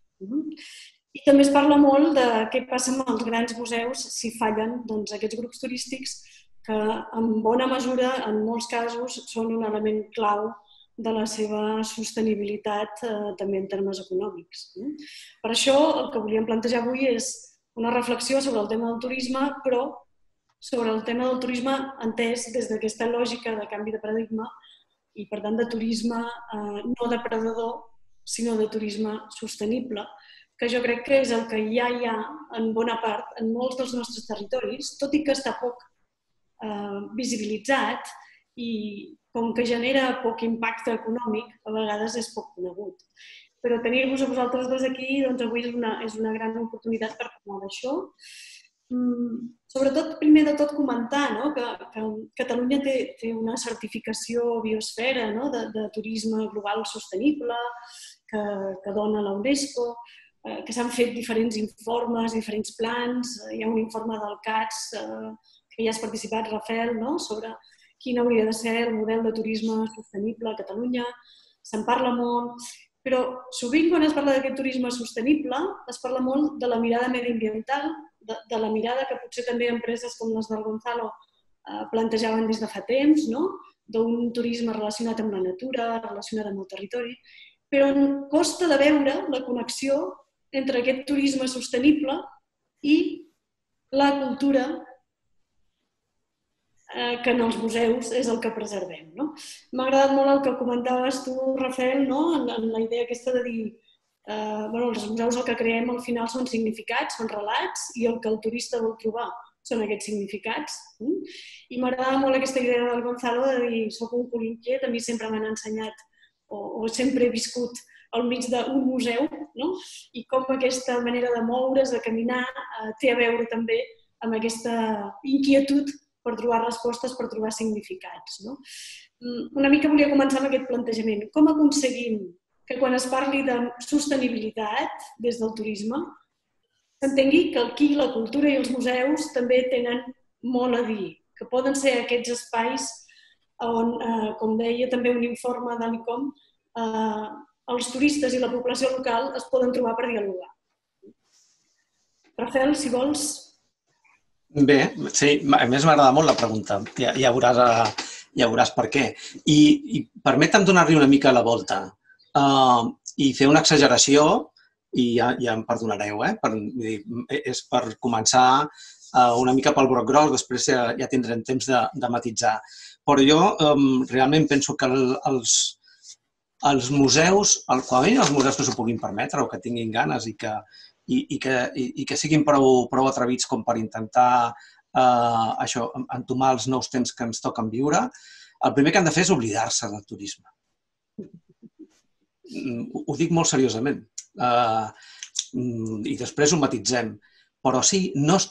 I també es parla molt de què passa amb els grans museus si fallen aquests grups turístics que en bona mesura, en molts casos, són un element clau de la seva sostenibilitat també en termes econòmics. Per això el que volíem plantejar avui és una reflexió sobre el tema del turisme, però sobre el tema del turisme entès des d'aquesta lògica de canvi de paradigma i, per tant, de turisme no depredador, sinó de turisme sostenible, que jo crec que és el que ja hi ha en bona part en molts dels nostres territoris, tot i que està poc visibilitzat i com que genera poc impacte econòmic, a vegades és poc conegut. Però tenir-vos a vosaltres dos aquí avui és una gran oportunitat per parlar d'això. Sobretot, primer de tot, comentar que Catalunya té una certificació biosfera de turisme global sostenible que dona la UNESCO, que s'han fet diferents informes, diferents plans. Hi ha un informe del CATS que ja has participat, Rafael, sobre quin hauria de ser el model de turisme sostenible a Catalunya. Se'n parla molt, però sovint quan es parla d'aquest turisme sostenible es parla molt de la mirada mediambiental, de la mirada que potser també empreses com les del Gonzalo plantejaven des de fa temps, d'un turisme relacionat amb la natura, relacionat amb el territori, però costa de veure la connexió entre aquest turisme sostenible i la cultura que en els museus és el que preservem. M'ha agradat molt el que comentaves tu, Rafael, en la idea aquesta de dir els museus el que creem al final són significats, són relats, i el que el turista vol trobar són aquests significats. I m'agradava molt aquesta idea del Gonzalo de dir soc un col·inquiet, a mi sempre m'han ensenyat o sempre he viscut al mig d'un museu, i com aquesta manera de moure's, de caminar, té a veure també amb aquesta inquietud per trobar respostes, per trobar significats. Una mica volia començar amb aquest plantejament. Com aconseguim que quan es parli de sostenibilitat des del turisme s'entengui que aquí la cultura i els museus també tenen molt a dir, que poden ser aquests espais on, com deia també un informe de l'ICOM, els turistes i la població local es poden trobar per dialogar. Rafael, si vols... Bé, sí, a més m'agrada molt la pregunta, ja veuràs per què. I permetem donar-li una mica la volta i fer una exageració, i ja em perdonareu, és per començar una mica pel broc gros, després ja tindrem temps de matisar. Però jo realment penso que els museus, com a mínim els museus que s'ho puguin permetre o que tinguin ganes i que siguin prou atrevits com per intentar entomar els nous temps que ens toquen viure, el primer que han de fer és oblidar-se del turisme. Ho dic molt seriosament i després ho matitzem. Però sí,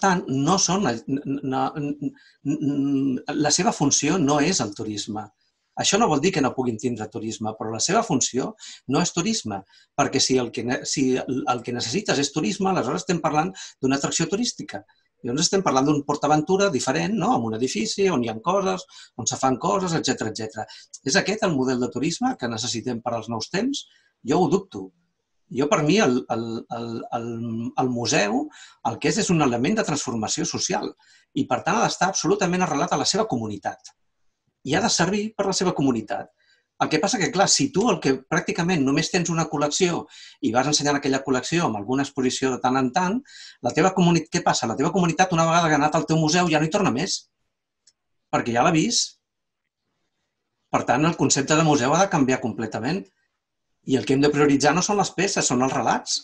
la seva funció no és el turisme. Això no vol dir que no puguin tindre turisme, però la seva funció no és turisme, perquè si el que necessites és turisme, aleshores estem parlant d'una atracció turística. Llavors estem parlant d'un PortAventura diferent, amb un edifici on hi ha coses, on se fan coses, etc. És aquest el model de turisme que necessitem per als nous temps? Jo ho dubto. Jo, per mi, el museu el que és un element de transformació social i, per tant, ha d'estar absolutament arrelat a la seva comunitat i ha de servir per a la seva comunitat. El que passa que, clar, si tu pràcticament només tens una col·lecció i vas ensenyant aquella col·lecció amb alguna exposició de tant en tant, què passa? La teva comunitat, una vegada que ha anat al teu museu, ja no hi torna més, perquè ja l'ha vist. Per tant, el concepte de museu ha de canviar completament. I el que hem de prioritzar no són les peces, són els relats.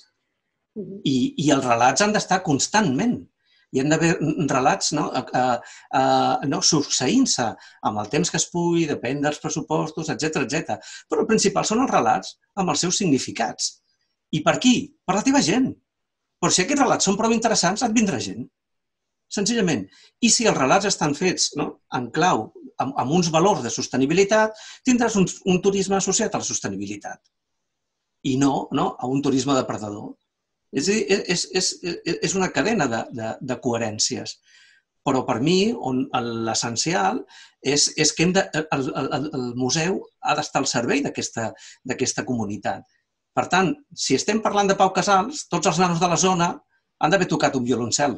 I els relats han d'estar constantment. Hi han d'haver relats succeint-se amb el temps que es pugui, depèn dels pressupostos, etc. Però el principal són els relats amb els seus significats. I per qui? Per la teva gent. Però si aquests relats són prou interessants, et vindrà gent. Senzillament. I si els relats estan fets en clau, amb uns valors de sostenibilitat, tindràs un turisme associat a la sostenibilitat. I no a un turisme depredador. És a dir, és una cadena de coherències. Però per mi, l'essencial és que el museu ha d'estar al servei d'aquesta comunitat. Per tant, si estem parlant de Pau Casals, tots els nanos de la zona han d'haver tocat un violoncel.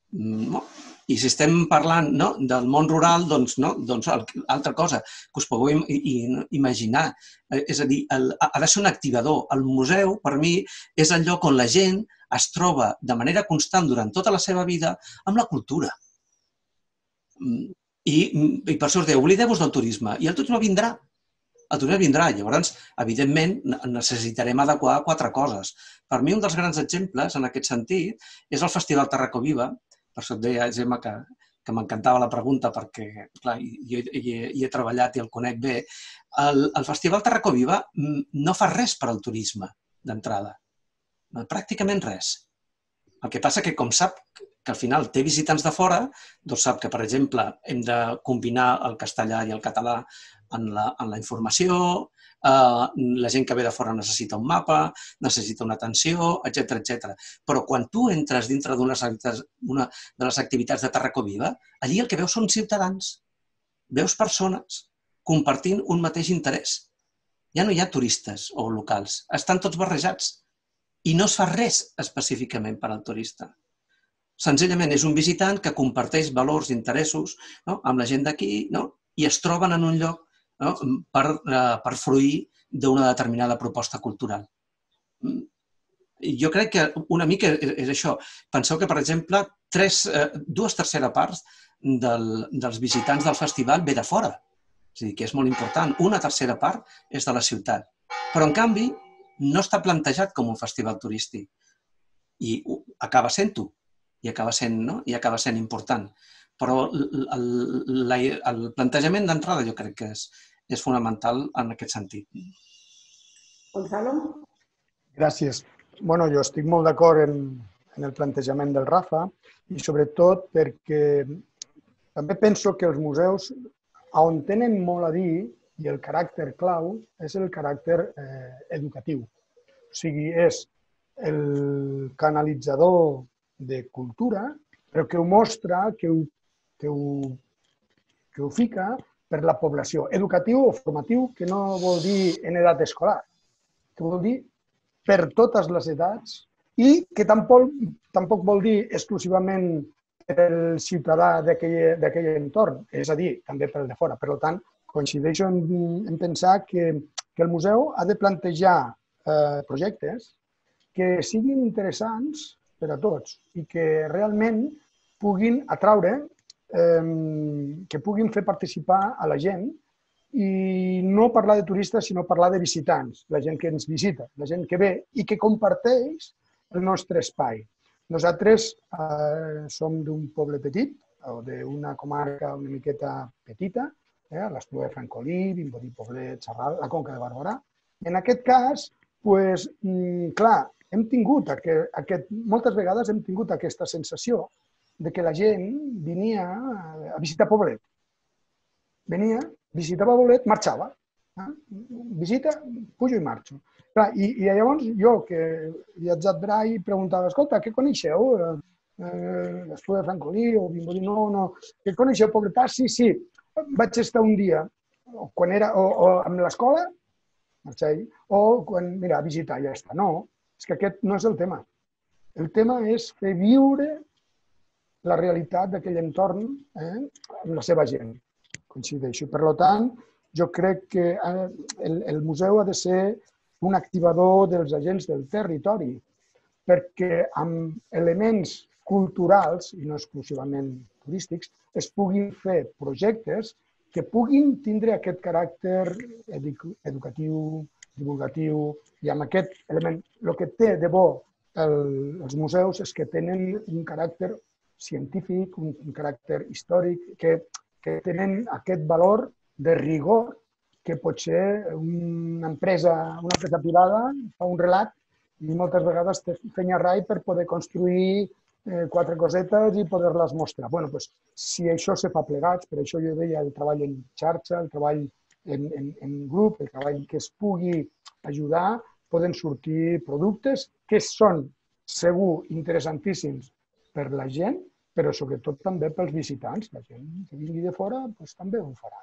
I si estem parlant del món rural, doncs altra cosa que us podeu imaginar. És a dir, ha de ser un activador. El museu, per mi, és el lloc on la gent es troba de manera constant durant tota la seva vida amb la cultura. I per això us deia, oblideu-vos del turisme. I el turisme vindrà. El turisme vindrà. Llavors, evidentment, necessitarem adequar 4 coses. Per mi, un dels grans exemples en aquest sentit és el Festival Tarraco Viva. Per això et deia, Gemma, que m'encantava la pregunta perquè, clar, jo hi he treballat i el conec bé. El Festival Tarraco Viva no fa res per al turisme, d'entrada. Pràcticament res. El que passa que, com sap que al final té visitants de fora, doncs sap que, per exemple, hem de combinar el castellà i el català en la informació, la gent que ve de fora necessita un mapa, necessita una atenció, etc. Però quan tu entres dintre d'una de les activitats de Tarraco Viva, allí el que veus són ciutadans, veus persones compartint un mateix interès. Ja no hi ha turistes o locals, estan tots barrejats i no es fa res específicament per al turista. Senzillament és un visitant que comparteix valors i interessos amb la gent d'aquí i es troben en un lloc per fruir d'una determinada proposta cultural. Jo crec que una mica és això. Penseu que, per exemple, 2/3 parts dels visitants del festival ve de fora. És a dir, que és molt important. 1/3 part és de la ciutat. Però, en canvi, no està plantejat com un festival turístic. I acaba sent-ho. I acaba sent important. Però el plantejament d'entrada jo crec que és fonamental en aquest sentit. Gonzalo? Gràcies. Bueno, jo estic molt d'acord en el plantejament del Rafa i sobretot perquè també penso que els museus, on tenen molt a dir i el caràcter clau, és el caràcter educatiu. O sigui, és el canalitzador de cultura, però que ho mostra, que ho fica per la població. Educatiu o formatiu, que no vol dir en edat escolar, que vol dir per totes les edats i que tampoc vol dir exclusivament per al ciutadà d'aquell entorn, és a dir, també per al de fora. Per tant, coincideixo en pensar que el museu ha de plantejar projectes que siguin interessants per a tots i que realment puguin atraure, que puguin fer participar a la gent i no parlar de turistes, sinó parlar de visitants, la gent que ens visita, la gent que ve i que comparteix el nostre espai. Nosaltres som d'un poble petit, o d'una comarca una miqueta petita, l'Espluga de Francolí, Vimbodí, Poblet, Sarral, la Conca de Barberà. En aquest cas, clar, moltes vegades hem tingut aquesta sensació de que la gent venia a visitar Poblet. Venia, visitava Poblet, marxava. Visita, pujo i marxo. I llavors jo, que he viatjat brai, preguntava, escolta, què coneixeu? L'Espluga de Francolí o Vimbodí, no. Què coneixeu Poblet? Ah, sí. Vaig estar un dia, quan era o amb l'escola, marxar allà, o quan, mira, a visitar, ja està. No, és que aquest no és el tema. El tema és fer viure la realitat d'aquell entorn amb la seva gent. Coincideixo. Per tant, jo crec que el museu ha de ser un activador dels agents del territori, perquè amb elements culturals, i no exclusivament turístics, es puguin fer projectes que puguin tindre aquest caràcter educatiu, divulgatiu, i amb aquest element. El que té de bo els museus és que tenen un caràcter científic, un caràcter històric, que tenen aquest valor de rigor que potser una empresa privada fa un relat i moltes vegades té fenya rai per poder construir 4 cosetes i poder-les mostrar. Bé, doncs, si això se fa plegats, per això jo deia el treball en xarxa, el treball en grup, el treball que es pugui ajudar, poden sortir productes que són segur interessantíssims per la gent, però sobretot també pels visitants. La gent que vingui de fora també ho farà.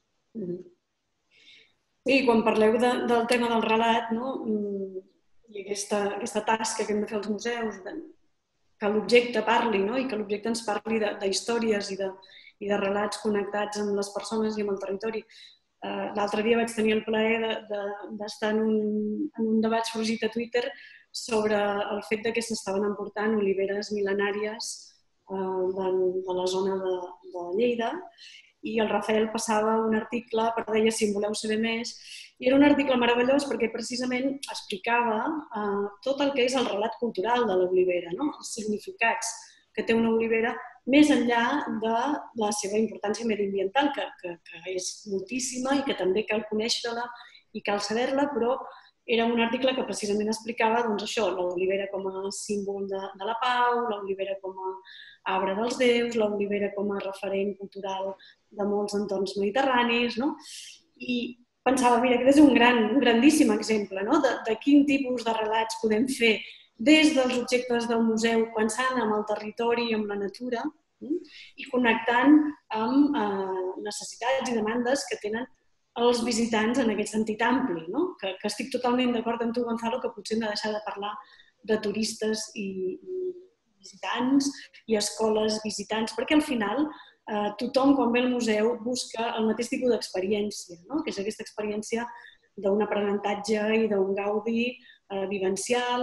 Sí, quan parleu del tema del relat i aquesta tasca que hem de fer als museus, que l'objecte parli i que l'objecte ens parli d'històries i de relats connectats amb les persones i amb el territori. L'altre dia vaig tenir el plaer d'estar en un debat sorgit a Twitter sobre el fet que s'estaven emportant oliveres mil·lenàries de la zona de Lleida i el Rafael passava un article per dir si en voleu saber més. I era un article meravellós perquè precisament explicava tot el que és el relat cultural de l'olivera, els significats que té una olivera més enllà de la seva importància mediambiental, que és moltíssima i que també cal conèixer-la i cal saber-la, però era un article que precisament explicava això, l'olivera com a símbol de la pau, l'olivera com a arbre dels déus, l'olivera com a referent cultural de molts entorns mediterranis, i pensava, mira, aquest és un grandíssim exemple de quin tipus de relats podem fer des dels objectes del museu, pensant en el territori i en la natura i connectant amb necessitats i demandes que tenen els visitants en aquest sentit ampli, que estic totalment d'acord amb tu, Gonzalo, que potser hem de deixar de parlar de turistes i visitants i escoles visitants, perquè al final tothom, quan ve al museu, busca el mateix tipus d'experiència, que és aquesta experiència d'un aprenentatge i d'un gaudi vivencial,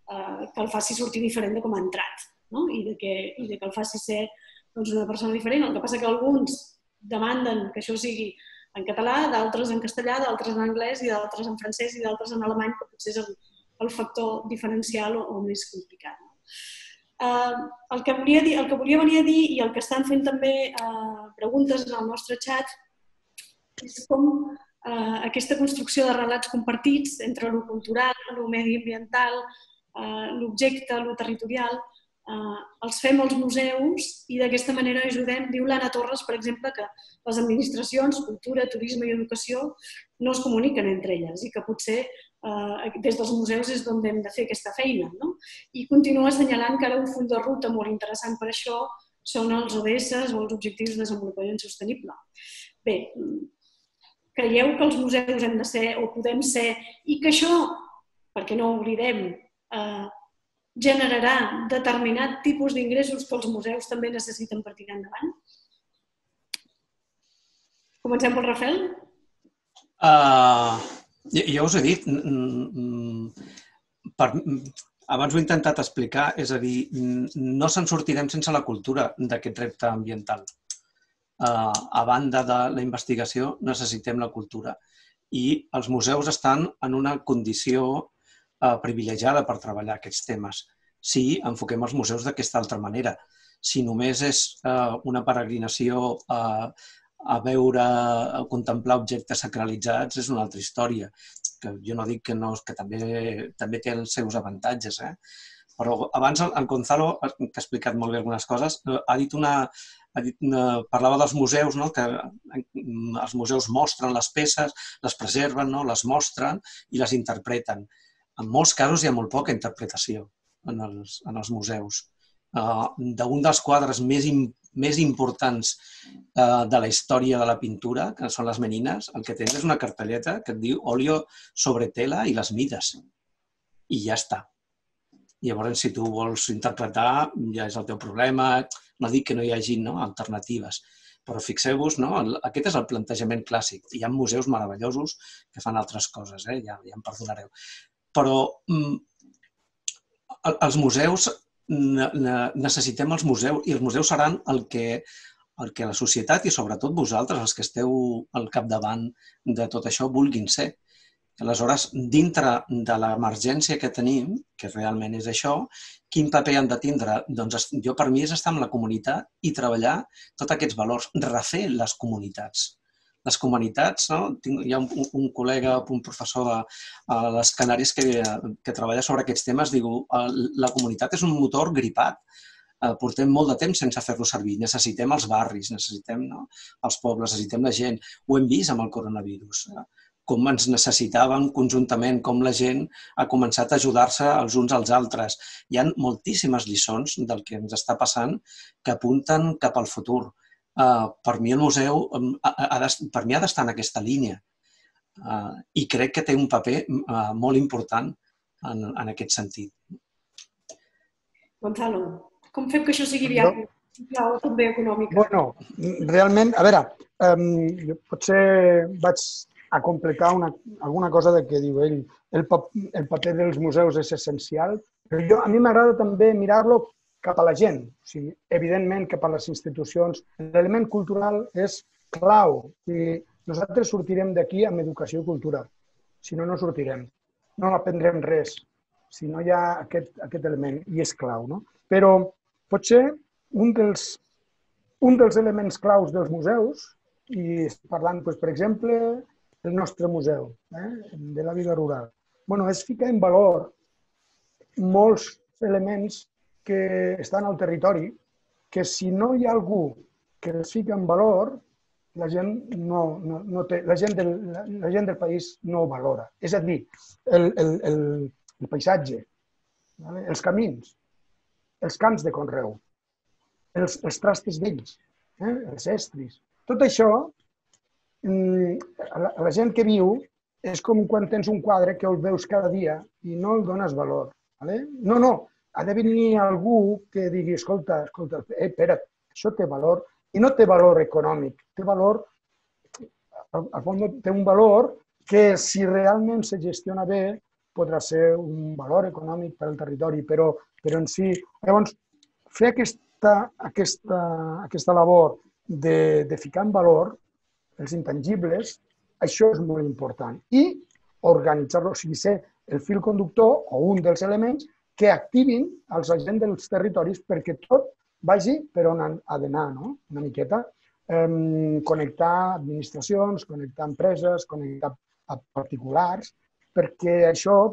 que el faci sortir diferent de com ha entrat, no? I de que el faci ser una persona diferent. El que passa que alguns demanden que això sigui en català, d'altres en castellà, d'altres en anglès i d'altres en francès i d'altres en alemany, que potser és el factor diferencial o més complicat. El que volia venir a dir i el que estan fent també preguntes en el nostre xat és com aquesta construcció de relats compartits entre lo cultural, lo mediambiental, l'objecte, lo territorial, els fem als museus i d'aquesta manera ajudem, diu l'Anna Torres, per exemple, que les administracions, cultura, turisme i educació no es comuniquen entre elles i que potser des dels museus és d'on hem de fer aquesta feina. I continua assenyalant que ara un full de ruta molt interessant per això són els ODS o els Objectius de Desenvolupament Sostenible. Bé, creieu que els museus hem de ser o podem ser i que això, perquè no ho oblidem, generarà determinat tipus d'ingressos que els museus també necessiten per tirar endavant? Comencem pel Rafael? Ja us he dit, abans ho he intentat explicar, és a dir, no se'n sortirem sense la cultura d'aquest repte ambiental. A banda de la investigació, necessitem la cultura. I els museus estan en una condició privilegiada per treballar aquests temes. Si enfoquem els museus d'aquesta altra manera. Si només és una peregrinació a veure, a contemplar objectes sacralitzats, és una altra història. Que jo no dic que també té els seus avantatges. Però abans en Gonzalo, que ha explicat molt bé algunes coses, parlava dels museus, que els museus mostren les peces, les preserven, les mostren i les interpreten. En molts casos hi ha molt poca interpretació en els museus. D'un dels quadres més importants de la història de la pintura, que són les Menines, el que tens és una cartelleta que et diu óleo sobre tela i les mides. I ja està. Llavors, si tu vols interpretar, ja és el teu problema. No dic que no hi hagi alternatives, però fixeu-vos, aquest és el plantejament clàssic. Hi ha museus meravellosos que fan altres coses, ja em perdonareu. Però els museus, necessitem els museus, i els museus seran el que la societat i sobretot vosaltres, els que esteu al capdavant de tot això, vulguin ser. Aleshores, dintre de l'emergència que tenim, que realment és això, quin paper han de tindre? Doncs per mi és estar amb la comunitat i treballar tots aquests valors, refer les comunitats. Les comunitats, hi ha un col·lega, un professor a les Canàries que treballa sobre aquests temes, diu la comunitat és un motor gripat. Portem molt de temps sense fer-lo servir. Necessitem els barris, necessitem els pobles, necessitem la gent. Ho hem vist amb el coronavirus. Com ens necessitàvem conjuntament, com la gent ha començat a ajudar-se els uns als altres. Hi ha moltíssimes lliçons del que ens està passant que apunten cap al futur. Per mi el museu ha d'estar en aquesta línia i crec que té un paper molt important en aquest sentit. Gonzalo, com fem que això sigui viable també econòmic? Bueno, realment, a veure, potser vaig a completar alguna cosa que diu ell. El paper dels museus és essencial, però a mi m'agrada també mirar-lo cap a la gent. O sigui, evidentment, cap a les institucions. L'element cultural és clau. Nosaltres sortirem d'aquí amb educació i cultura. Si no, no sortirem. No aprendrem res si no hi ha aquest element, i és clau. Però potser un dels elements claus dels museus, i parlant, per exemple, del nostre museu, de la vida rural, és ficar en valor molts elements que estan al territori, que si no hi ha algú que els fica en valor, la gent del país no ho valora. És a dir, el paisatge, els camins, els camps de conreu, els trastos vells, els estris. Tot això, la gent que viu, és com quan tens un quadre que el veus cada dia i no el dones valor. No. Ha de venir algú que digui, escolta, espera't, això té valor, i no té valor econòmic, té valor, al fons té un valor que si realment se gestiona bé, podrà ser un valor econòmic per al territori, però en si... Llavors, fer aquesta labor de ficar en valor els intangibles, això és molt important. I organitzar-lo, o sigui, ser el fil conductor o un dels elements que activin els agents dels territoris perquè tot vagi per on ha d'anar, no? Una miqueta. Connectar administracions, connectar empreses, connectar particulars, perquè això,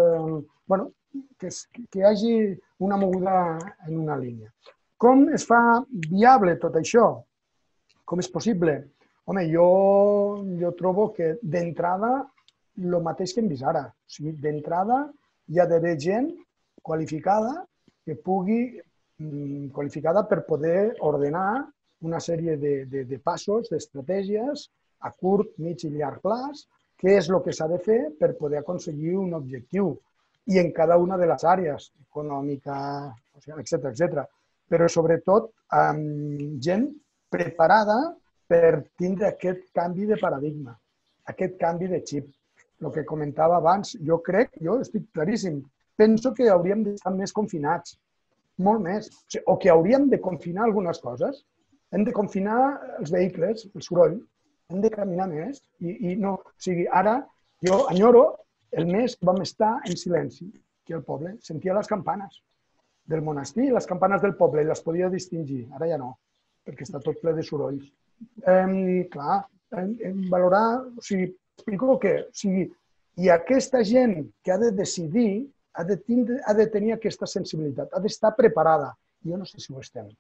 que hi hagi una moguda en una línia. Com es fa viable tot això? Com és possible? Home, jo trobo que d'entrada el mateix que hem vist ara. O sigui, d'entrada hi ha d'haver gent qualificada que pugui, qualificada per poder ordenar una sèrie de passos, d'estratègies a curt, mig i llarg plaç, què és el que s'ha de fer per poder aconseguir un objectiu. I en cada una de les àrees, econòmica, social, etc. Però sobretot gent preparada per tindre aquest canvi de paradigma, aquest canvi de xip. El que comentava abans, jo estic claríssim, penso que hauríem d'estar més confinats, molt més, o que hauríem de confinar algunes coses. Hem de confinar els vehicles, el soroll, hem de caminar més. I no, o sigui, ara jo enyoro el mes que vam estar en silenci aquí al poble. Sentia les campanes del monestir, les campanes del poble, i les podia distingir. Ara ja no, perquè està tot ple de sorolls. Clar, valorar, o sigui, explico que, o sigui, i aquesta gent que ha de decidir ha de tenir aquesta sensibilitat, ha d'estar preparada. Jo no sé si ho estem,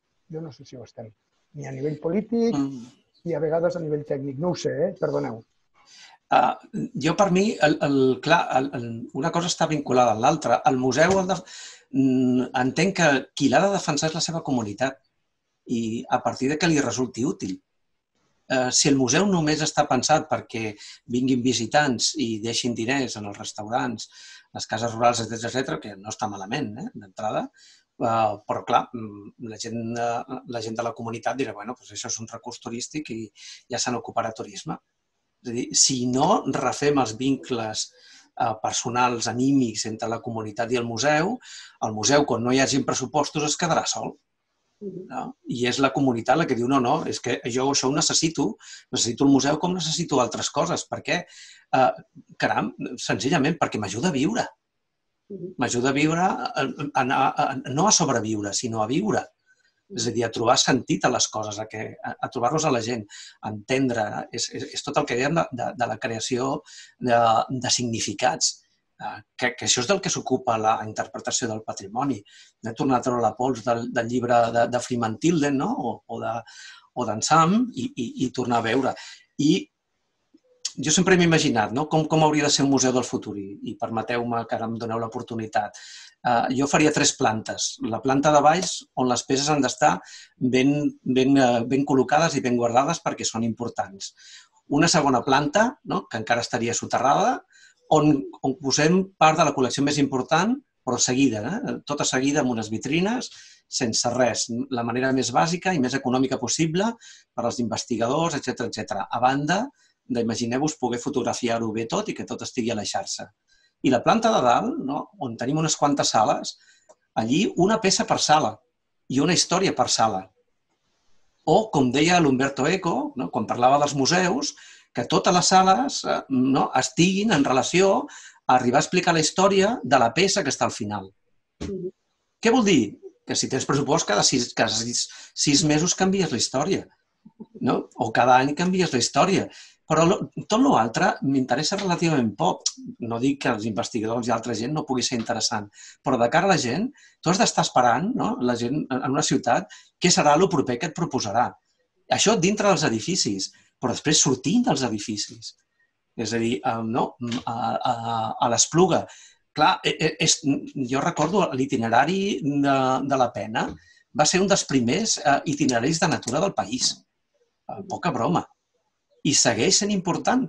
ni a nivell polític ni a vegades a nivell tècnic. No ho sé, perdoneu. Jo, per mi, clar, una cosa està vinculada a l'altra. El museu entenc que qui l'ha de defensar és la seva comunitat i a partir de que li resulti útil. Si el museu només està pensat perquè vinguin visitants i deixin diners en els restaurants, les cases rurals, etc., que no està malament, d'entrada, però, clar, la gent de la comunitat dirà, bueno, això és un recurs turístic i ja se n'ocuparà turisme. És a dir, si no refem els vincles personals, anímics entre la comunitat i el museu, quan no hi hagi pressupostos, es quedarà sol. I és la comunitat la que diu, no, és que jo això ho necessito el museu com necessito altres coses. Per què? Caram, senzillament perquè m'ajuda a viure. M'ajuda a viure, no a sobreviure, sinó a viure. És a dir, a trobar sentit a les coses, a trobar-los a la gent, a entendre. És tot el que dèiem de la creació de significats. Que això és del que s'ocupa la interpretació del patrimoni. He tornat a treure la pols del llibre de Freeman Tilden o d'en Sam i tornar a veure. I jo sempre m'he imaginat com hauria de ser un museu del futur i permeteu-me que ara em doneu l'oportunitat. Jo faria 3 plantes. La planta de baix, on les peces han d'estar ben col·locades i ben guardades perquè són importants. Una segona planta, que encara estaria soterrada, on posem part de la col·lecció més important, però seguida, tota seguida amb unes vitrines, sense res, la manera més bàsica i més econòmica possible per als investigadors, etc. A banda d'imagineu-vos poder fotografiar-ho bé tot i que tot estigui a la xarxa. I la planta de dalt, on tenim unes quantes sales, allí una peça per sala i una història per sala. O, com deia l'Umberto Eco, quan parlava dels museus, que totes les sales estiguin en relació a arribar a explicar la història de la peça que està al final. Què vol dir? Que si tens pressupost, cada 6 mesos canvies la història. O cada any canvies la història. Però tot l'altre m'interessa relativament poc. No dic que els investigadors i altra gent no pugui ser interessant, però de cara a la gent, tu has d'estar esperant, la gent en una ciutat, què serà el proper que et proposarà. Això dintre dels edificis, però després sortint dels edificis. És a dir, a l'Espluga. Clar, jo recordo l'itinerari de la Pena, va ser un dels primers itineraris de natura del país. Poca broma. I segueix sent important.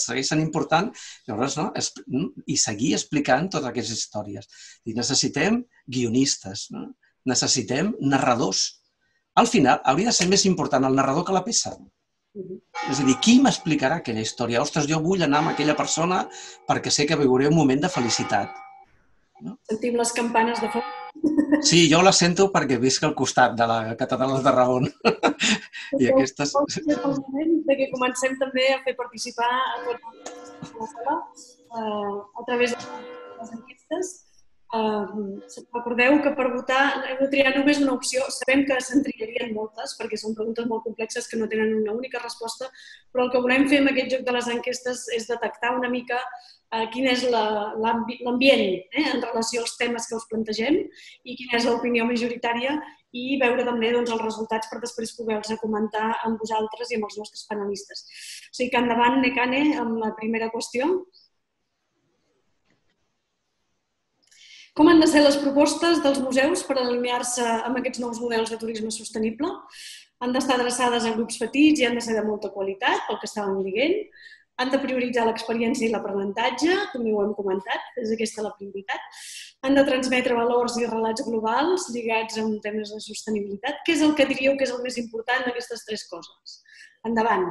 I seguir explicant totes aquestes històries. Necessitem guionistes, necessitem narradors. Al final, hauria de ser més important el narrador que la peça. És a dir, qui m'explicarà aquella història? Ostres, jo vull anar amb aquella persona perquè sé que viuré un moment de felicitat. Sentim les campanes de foc. Sí, jo la sento perquè visc al costat de la Catedral de Tarragona. I aquestes... És el moment que comencem també a fer participar a tota la sala a través de les enquestes. Recordeu que per votar hem de triar només una opció. Sabem que se'n triarien moltes perquè són preguntes molt complexes que no tenen una única resposta, però el que volem fer amb aquest joc de les enquestes és detectar una mica quin és l'ambient en relació als temes que us plantegem i quina és l'opinió majoritària i veure també els resultats per després poder-los comentar amb vosaltres i amb els nostres panelistes. O sigui que endavant, Nekane, amb la primera qüestió. Com han de ser les propostes dels museus per alinear-se amb aquests nous models de turisme sostenible? Han d'estar adreçades a grups petits i han de ser de molta qualitat, pel que estàvem dient. Han de prioritzar l'experiència i l'aprenentatge, també ho hem comentat, és aquesta la prioritat. Han de transmetre valors i relats globals lligats amb temes de sostenibilitat. Què és el que diríeu que és el més important d'aquestes tres coses? Endavant.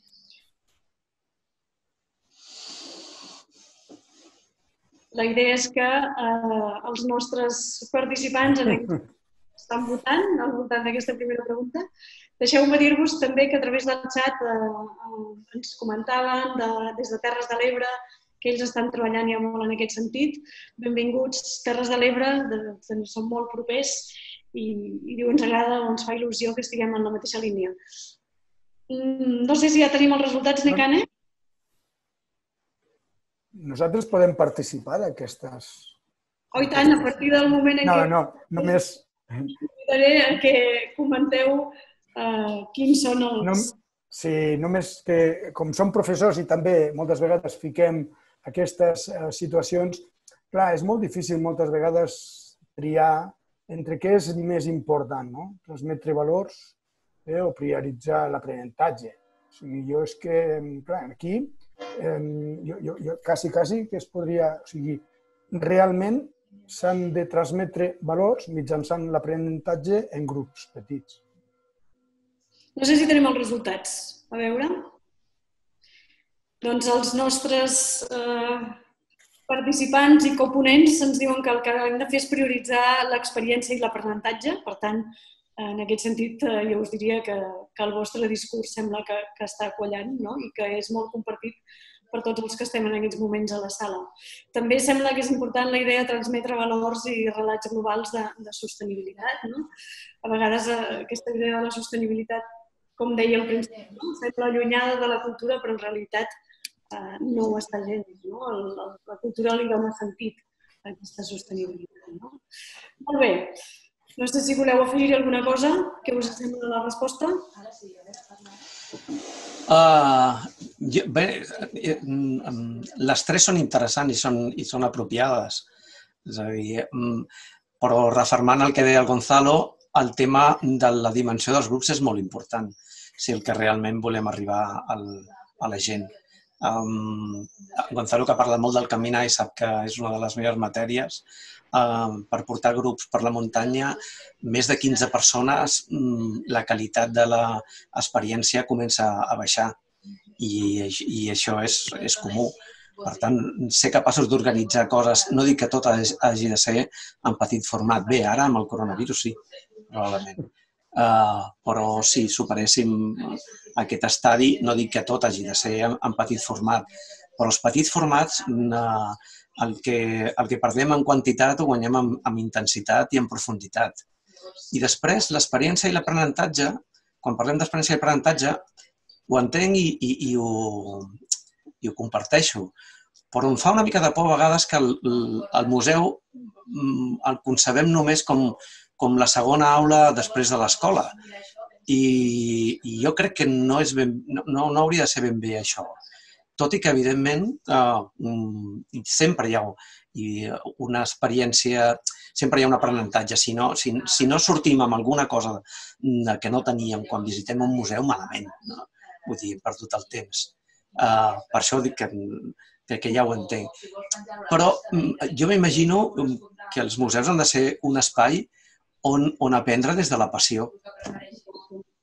La idea és que els nostres participants estan votant al voltant d'aquesta primera pregunta. Deixeu-me dir-vos també que a través del xat ens comentaven des de Terres de l'Ebre que ells estan treballant ja molt en aquest sentit. Benvinguts, Terres de l'Ebre, som molt propers i diu ens agrada o ens fa il·lusió que estiguem en la mateixa línia. No sé si ja tenim els resultats, Nekane. Nosaltres podem participar d'aquestes... Oh, i tant, a partir del moment en què... No, només... Convidaré que comenteu quins són els... Sí, només que com som professors i també moltes vegades fiquem aquestes situacions, clar, és molt difícil moltes vegades triar entre què és més important, no? Transmetre valors o prioritzar l'aprenentatge. O sigui, jo és que, clar, aquí, jo quasi que es podria... O sigui, realment s'han de transmetre valors mitjançant l'aprenentatge en grups petits. No sé si tenim els resultats. A veure. Doncs els nostres participants i coponents ens diuen que el que hem de fer és prioritzar l'experiència i l'aprenentatge. Per tant, en aquest sentit, jo us diria que el vostre discurs sembla que està quallant i que és molt compartit per tots els que estem en aquests moments a la sala. També sembla que és important la idea de transmetre valors i relats globals de sostenibilitat. A vegades aquesta idea de la sostenibilitat, com deia al principi, sembla allunyada de la cultura, però en realitat no ho està gens. La cultura li dona sentit a aquesta sostenibilitat. Molt bé. No sé si voleu afegir alguna cosa. Què us sembla la resposta? Ara sí, a Bé, les tres són interessants i són apropiades. És a dir, però refermant el que deia el Gonzalo, el tema de la dimensió dels grups és molt important, si el que realment volem arribar a la gent. Gonzalo, que parla molt del caminar i sap que és una de les meves matèries, per portar grups per la muntanya, més de 15 persones, la qualitat de l'experiència comença a baixar i això és comú. Per tant, ser capaços d'organitzar coses, no dic que tot hagi de ser en petit format. Bé, ara amb el coronavirus sí, probablement. Però si superéssim aquest estadi, no dic que tot hagi de ser en petit format, però els petits formats el que perdem en quantitat ho guanyem en intensitat i en profunditat. I després, l'experiència i l'aprenentatge, quan parlem d'experiència i aprenentatge, ho entenc i ho comparteixo, però em fa una mica de por a vegades que el museu el concebem només com la segona aula després de l'escola. I jo crec que no hauria de ser ben bé això. Tot i que, evidentment, sempre hi ha una experiència, sempre hi ha un aprenentatge. Si no sortim amb alguna cosa que no teníem quan visitem un museu, malament. Vull dir, hem perdut el temps. Per això dic que ja ho entenc. Però jo m'imagino que els museus han de ser un espai on aprendre des de la passió.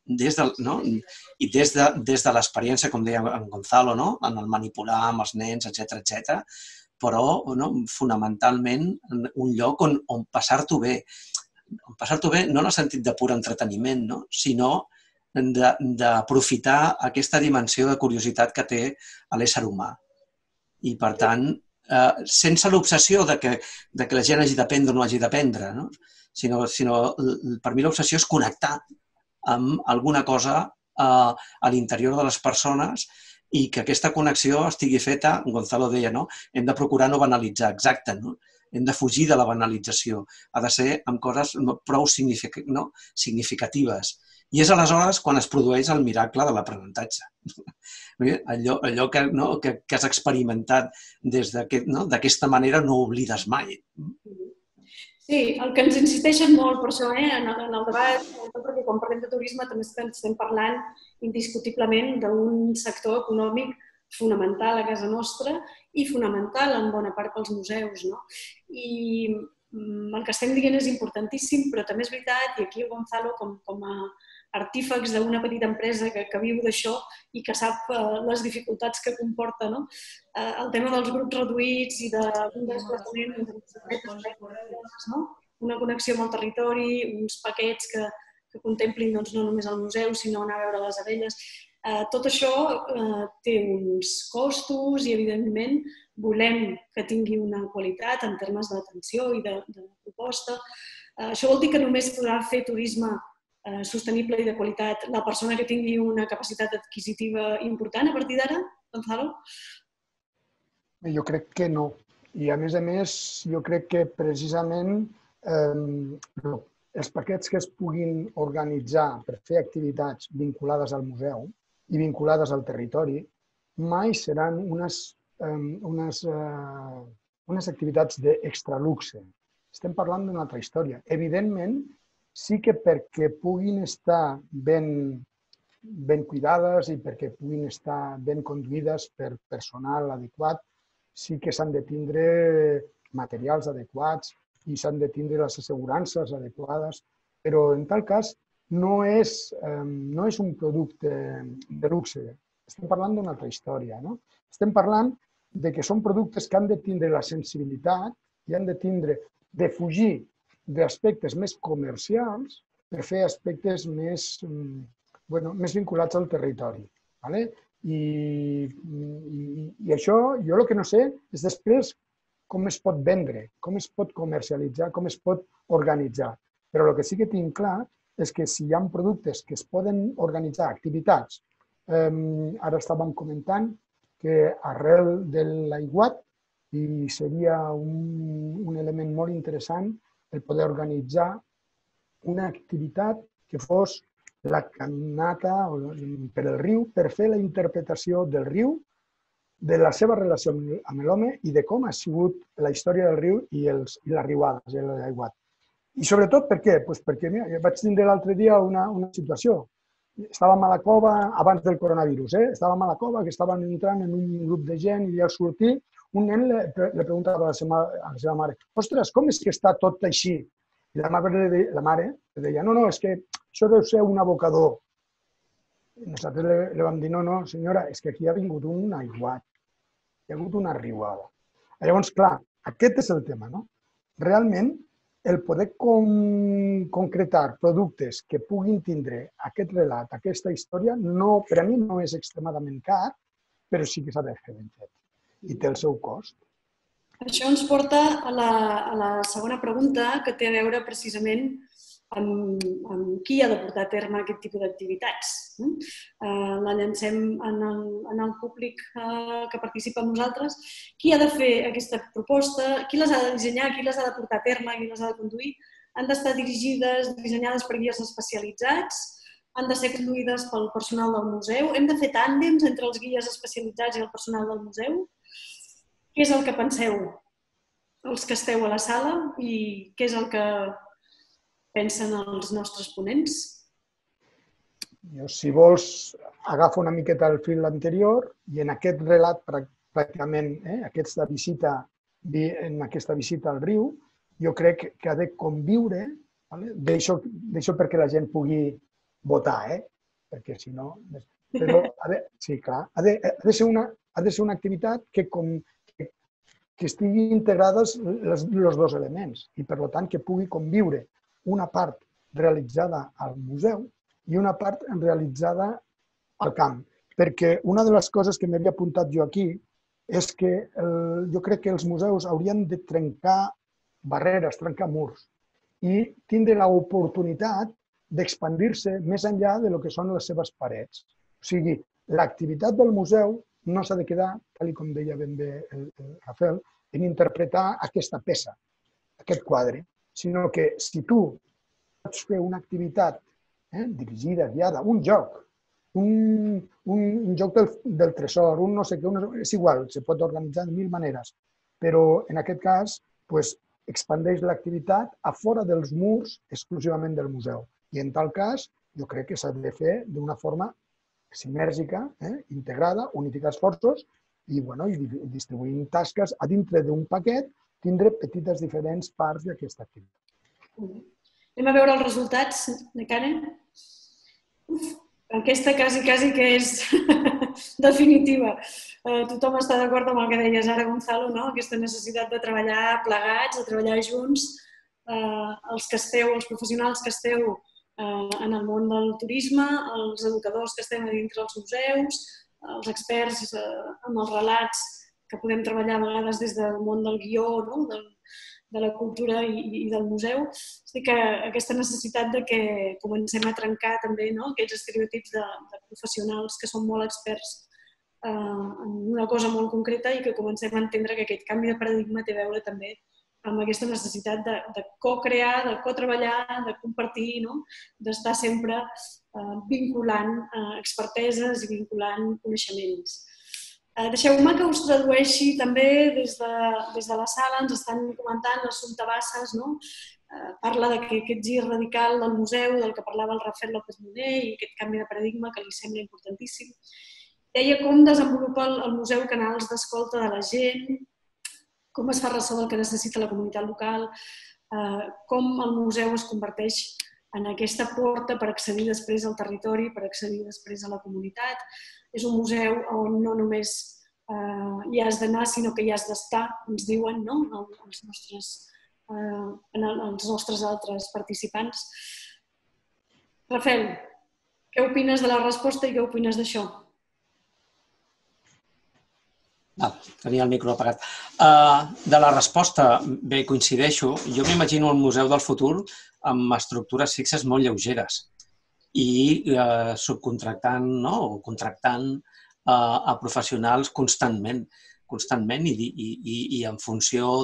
i des de l'experiència, com deia en Gonzalo, en el manipular amb els nens, etc, però fonamentalment un lloc on passar-t'ho bé. Passar-t'ho bé no en el sentit de pur entreteniment, sinó d'aprofitar aquesta dimensió de curiositat que té l'ésser humà. I, per tant, sense l'obsessió que la gent hagi d'aprendre o no hagi d'aprendre, sinó per mi l'obsessió és connectar amb alguna cosa a l'interior de les persones i que aquesta connexió estigui feta, Gonzalo deia, hem de procurar no banalitzar, exacte, hem de fugir de la banalització, ha de ser amb coses prou significatives. I és aleshores quan es produeix el miracle de l'aprenentatge. Allò que has experimentat d'aquesta manera no oblides mai. Sí, el que ens insisteixen molt per això en el debat, perquè quan parlem de turisme també estem parlant indiscutiblement d'un sector econòmic fonamental a casa nostra i fonamental en bona part pels museus. I el que estem dient és importantíssim, però també és veritat, i aquí el Gonzalo, com a artífex d'una petita empresa que viu d'això i que sap les dificultats que comporta el tema dels grups reduïts i d'un desplaçament, una connexió amb el territori, uns paquets que contemplin no només el museu, sinó anar a veure les abelles. Tot això té uns costos i, evidentment, volem que tingui una qualitat en termes d'atenció i de proposta. Això vol dir que només podrà fer turisme sostenible i de qualitat la persona que tingui una capacitat adquisitiva important a partir d'ara, Gonzalo? Jo crec que no. I, a més, jo crec que precisament els paquets que es puguin organitzar per fer activitats vinculades al museu i vinculades al territori mai seran unes activitats d'extraluxe. Estem parlant d'una altra història. Evidentment, sí que perquè puguin estar ben cuidades i perquè puguin estar ben conduïdes per personal adequat, sí que s'han de tindre materials adequats i s'han de tindre les assegurances adequades, però en tal cas no és un producte de luxe. Estem parlant d'una altra història. Estem parlant que són productes que han de tindre la sensibilitat i han de fugir d'aspectes més comercials per fer aspectes més vinculats al territori. I això, jo el que no sé és després com es pot vendre, com es pot comercialitzar, com es pot organitzar. Però el que sí que tinc clar és que si hi ha productes que es poden organitzar, activitats, ara estàvem comentant que arrel de l'aiguat seria un element molt interessant el poder organitzar una activitat que fos la caminata per el riu, per fer la interpretació del riu, de la seva relació amb l'home i de com ha sigut la història del riu i les riuades, l'aiguat. I sobretot per què? Perquè vaig tindre l'altre dia una situació. Estàvem a la cova abans del coronavirus, estàvem a la cova que estàvem entrant en un grup de gent i al sortir un nen li preguntava a la seva mare: «Ostres, com és que està tot així?» I la mare li deia: «No, és que això deu ser un abocador». I nosaltres li vam dir: «No, senyora, és que aquí ha vingut un aiguat, hi ha hagut una riuada». Llavors, clar, aquest és el tema, no? Realment, el poder concretar productes que puguin tindre aquest relat, aquesta història, per a mi no és extremadament car, però sí que s'ha de fer ben fet. I té el seu cost. Això ens porta a la segona pregunta, que té a veure precisament amb qui ha de portar a terme aquest tipus d'activitats. La llancem en el públic que participa amb nosaltres. Qui ha de fer aquesta proposta? Qui les ha de dissenyar? Qui les ha de portar a terme? Qui les ha de conduir? Han d'estar dissenyades per guies especialitzats? Han de ser conduïdes pel personal del museu? Hem de fer tàndems entre els guies especialitzats i el personal del museu? Què és el que penseu, els que esteu a la sala, i què és el que pensen els nostres ponents? Jo, si vols, agafo una miqueta el fil anterior i en aquest relat, pràcticament, en aquesta visita al riu, jo crec que ha de conviure, deixo perquè la gent pugui votar, perquè si no... Però, sí, clar, ha de ser una activitat que estigui integrades els dos elements i, per tant, que pugui conviure una part realitzada al museu i una part realitzada al camp. Perquè una de les coses que m'havia apuntat jo aquí és que jo crec que els museus haurien de trencar barreres, trencar murs i tindre l'oportunitat d'expandir-se més enllà de lo que són les seves parets. O sigui, l'activitat del museu no s'ha de quedar, tal com deia ben bé el Rafael, en interpretar aquesta peça, aquest quadre, sinó que si tu pots fer una activitat dirigida, guiada, un joc, un joc del tresor, un no sé què, és igual, se pot organitzar de mil maneres, però en aquest cas expandeix l'activitat a fora dels murs exclusivament del museu. I en tal cas, jo crec que s'ha de fer d'una forma sinèrgica, integrada, unificar esforços i distribuint tasques a dintre d'un paquet, tindre petites diferents parts d'aquesta activitat. Anem a veure els resultats, Nekane. Aquesta quasi que és definitiva. Tothom està d'acord amb el que deies ara, Gonzalo, no? Aquesta necessitat de treballar plegats, de treballar junts, els professionals que esteu en el món del turisme, els educadors que estem a dintre dels museus, els experts amb els relats que podem treballar a vegades des del món del guió, de la cultura i del museu. És a dir, que aquesta necessitat de que comencem a trencar també aquests estereotips de professionals que són molt experts en una cosa molt concreta i que comencem a entendre que aquest canvi de paradigma té a veure també amb aquesta necessitat de co-crear, de co-treballar, de compartir, d'estar sempre vinculant experteses i vinculant coneixements. Deixeu-me que us tradueixi també des de la sala, ens estan comentant l'Assumpta Bassas, parla d'aquest gir radical del museu, del que parlava el Rafael López Munné i aquest canvi de paradigma que li sembla importantíssim. Deia com desenvolupa el museu canals d'escolta de la gent, com es fa ressò del que necessita la comunitat local, com el museu es converteix en aquesta porta per accedir després al territori, per accedir després a la comunitat. És un museu on no només hi has d'anar, sinó que hi has d'estar, ens diuen els nostres altres participants. Rafael, què opines de la resposta i què opines d'això? Tenia el micro apagat. De la resposta, bé, coincideixo. Jo m'imagino el museu del futur amb estructures fixes molt lleugeres i subcontractant o contractant a professionals constantment i en funció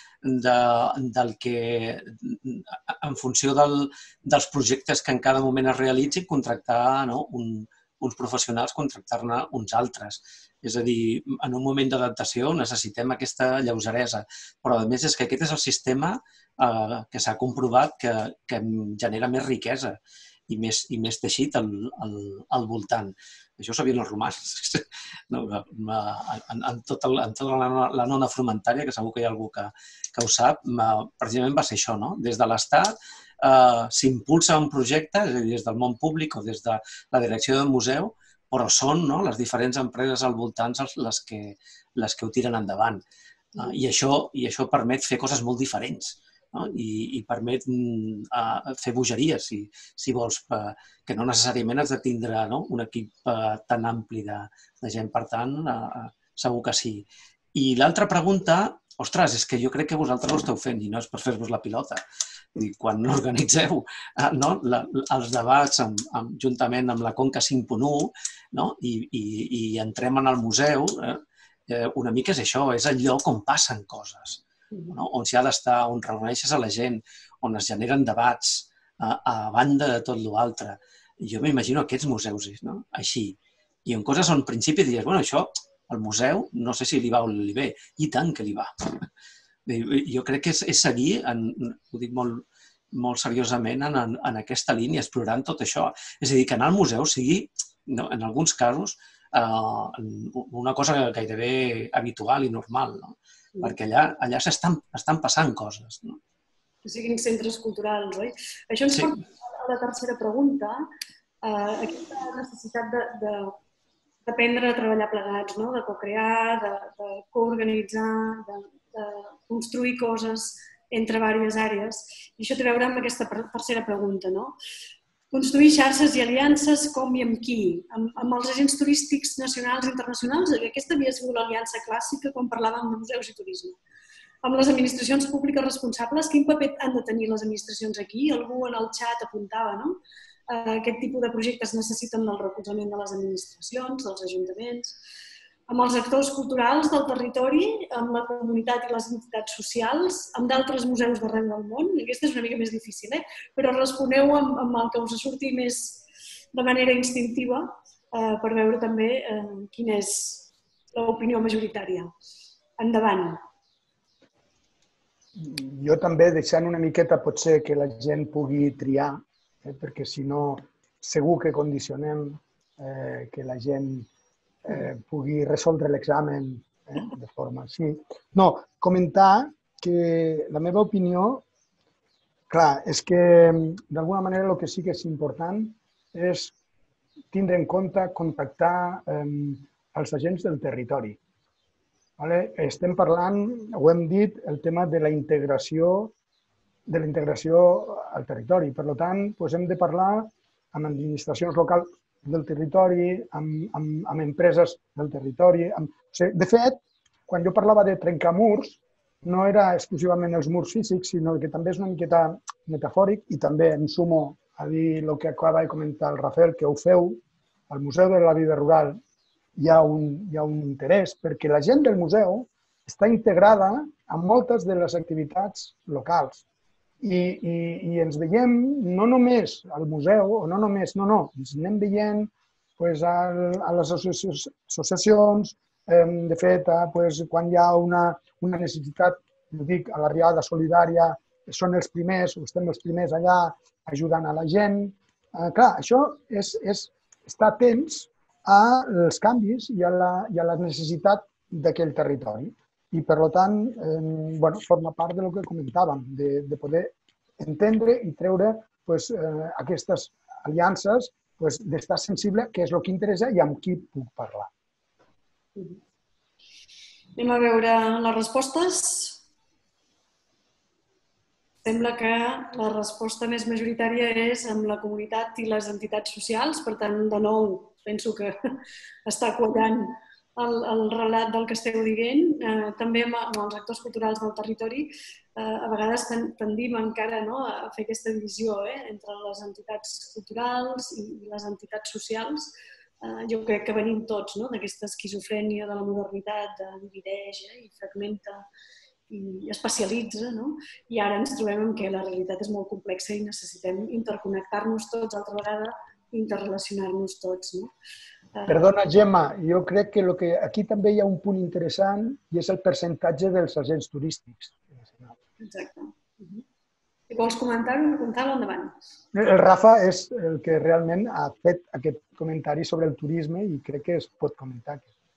dels projectes que en cada moment es realitzin, contractar uns professionals, contractar-ne uns altres. És a dir, en un moment d'adaptació necessitem aquesta lleugeresa, però a més és que aquest és el sistema que s'ha comprovat que genera més riquesa i més teixit al voltant. Això ho sabien els romans. En tota la nona frumentària, que segur que hi ha algú que ho sap, precisament va ser això, no? Des de l'Estat s'impulsa un projecte, és a dir, des del món públic o des de la direcció del museu, però són les diferents empreses al voltant les que ho tiren endavant. I això permet fer coses molt diferents i permet fer bogeries, si vols, que no necessàriament has de tindre un equip tan ampli de gent. Per tant, segur que sí. I l'altra pregunta, ostres, és que jo crec que vosaltres ho esteu fent i no és per fer-vos la pilota. Quan organitzeu els debats juntament amb la Conca 5.1 i entrem en el museu, una mica és això, és el lloc on passen coses, on s'hi ha d'estar, on reuneixes a la gent, on es generen debats a banda de tot l'altre. Jo m'imagino aquests museus així. I en coses on al principi diries, bueno, això al museu no sé si li va o li ve. I tant que li va. Jo crec que és seguir, ho dic molt seriosament, en aquesta línia, explorant tot això. És a dir, que anar al museu sigui, en alguns casos, una cosa gairebé habitual i normal, perquè allà s'estan passant coses. Que siguin centres culturals, oi? Això ens porta a la tercera pregunta, aquesta necessitat d'aprendre a treballar plegats, de co-crear, de coorganitzar, de construir coses entre diverses àrees. I això té a veure amb aquesta tercera pregunta, no? Construir xarxes i aliances com i amb qui? Amb els agents turístics nacionals i internacionals? Aquesta havia sigut l'aliança clàssica quan parlàvem de museus i turisme. Amb les administracions públiques responsables, quin paper han de tenir les administracions aquí? Algú en el xat apuntava, no? Aquest tipus de projectes necessiten el recolzament de les administracions, dels ajuntaments, amb els actors culturals del territori, amb la comunitat i les entitats socials, amb d'altres museus d'arreu del món. Aquesta és una mica més difícil, però responeu amb el que us surti més de manera instintiva per veure també quina és l'opinió majoritària. Endavant. Jo també, deixant una miqueta, potser que la gent pugui triar, perquè si no segur que condicionem que la gent pugui resoldre l'examen de forma així. No, comentar que la meva opinió, clar, és que d'alguna manera el que sí que és important és tindre en compte contactar els agents del territori. Estem parlant, ho hem dit, el tema de la integració al territori. Per tant, hem de parlar amb administracions locals del territori, amb empreses del territori. De fet, quan jo parlava de trencar murs, no era exclusivament els murs físics, sinó que també és una miqueta metafòric i també em sumo a dir el que acaba de comentar el Rafael, que ho feu al Museu de la Vida Rural. Hi ha un interès perquè la gent del museu està integrada en moltes de les activitats locals i ens veiem no només al museu, o no només, no, ens anem veient a les associacions, de fet, quan hi ha una necessitat, ho dic, a la Riada Solidària, són els primers, o estem els primers allà ajudant a la gent. Clar, això és estar atents als canvis i a la necessitat d'aquell territori. I, per tant, forma part del que comentàvem, de poder entendre i treure aquestes aliances, d'estar sensible, que és el que interessa i amb qui puc parlar. Anem a veure les respostes. Sembla que la resposta més majoritària és amb la comunitat i les entitats socials, per tant, de nou, penso que està quallant el relat del que esteu dient. També amb els actors culturals del territori, a vegades tendim encara a fer aquesta divisió entre les entitats culturals i les entitats socials. Jo crec que venim tots d'aquesta esquizofrènia de la modernitat, de divideix i fragmenta i especialitza, i ara ens trobem que la realitat és molt complexa i necessitem interconnectar-nos tots altra vegada i interrelacionar-nos tots. Perdona, Gemma, jo crec que aquí també hi ha un punt interessant i és el percentatge dels agents turístics. Exacte. Si vols comentar-ho, Gonzalo, endavant. El Rafa és el que realment ha fet aquest comentari sobre el turisme i crec que es pot comentar.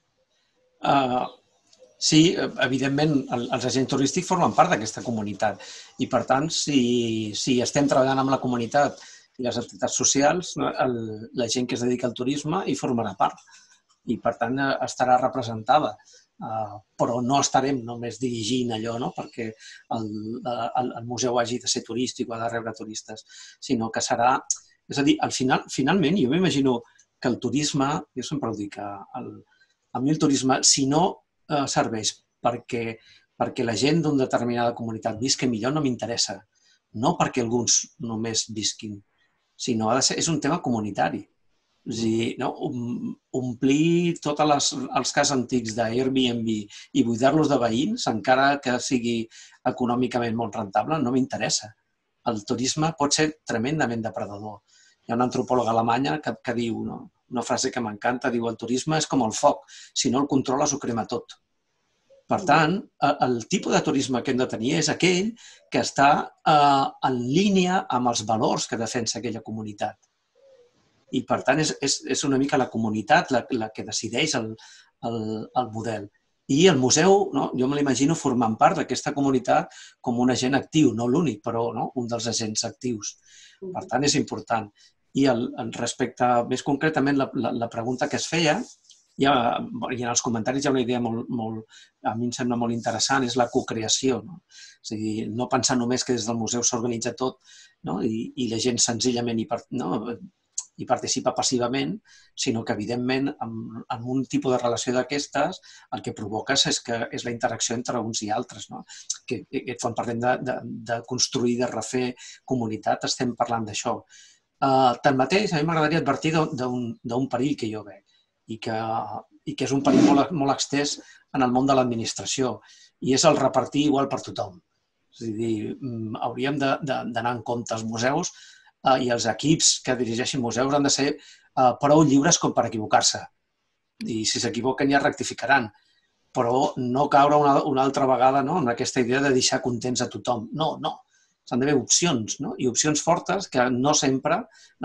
Sí, evidentment, els agents turístics formen part d'aquesta comunitat i, per tant, si estem treballant amb la comunitat i les entitats socials, la gent que es dedica al turisme hi formarà part i, per tant, estarà representada. Però no estarem només dirigint allò perquè el museu hagi de ser turístic o ha de rebre turistes, sinó que serà... És a dir, finalment, jo m'imagino que el turisme, jo sempre ho dic, a mi el turisme, si no serveix perquè la gent d'una determinada comunitat visqui millor, no m'interessa. No perquè alguns només visquin, sinó que és un tema comunitari. És a dir, omplir tots els casos antics d'Airbnb i buidar-los de veïns, encara que sigui econòmicament molt rentable, no m'interessa. El turisme pot ser tremendament depredador. Hi ha una antropòloga alemanya que diu, una frase que m'encanta, diu el turisme és com el foc, si no el controles ho crema tot. Per tant, el tipus de turisme que hem de tenir és aquell que està en línia amb els valors que defensa aquella comunitat. I, per tant, és una mica la comunitat la que decideix el model. I el museu, jo me l'imagino formant part d'aquesta comunitat com un agent actiu, no l'únic, però un dels agents actius. Per tant, és important. I respecte més concretament la pregunta que es feia, i en els comentaris hi ha una idea a mi em sembla molt interessant, és la cocreació. És a dir, no pensar només que des del museu s'organitza tot i la gent senzillament hi participa passivament, sinó que, evidentment, en un tipus de relació d'aquestes, el que provoques és la interacció entre uns i altres. Que quan parlem de construir, de refer comunitat, estem parlant d'això. Tanmateix, a mi m'agradaria advertir d'un perill que jo veig i que és un perill molt extès en el món de l'administració, i és el repartir igual per tothom. És a dir, hauríem d'anar en compte. Els museus i els equips que dirigeixin museus han de ser prou lliures com per equivocar-se. I si s'equivoquen ja rectificaran. Però no caure una altra vegada en aquesta idea de deixar contents a tothom. No. S'han d'haver opcions, i opcions fortes que no sempre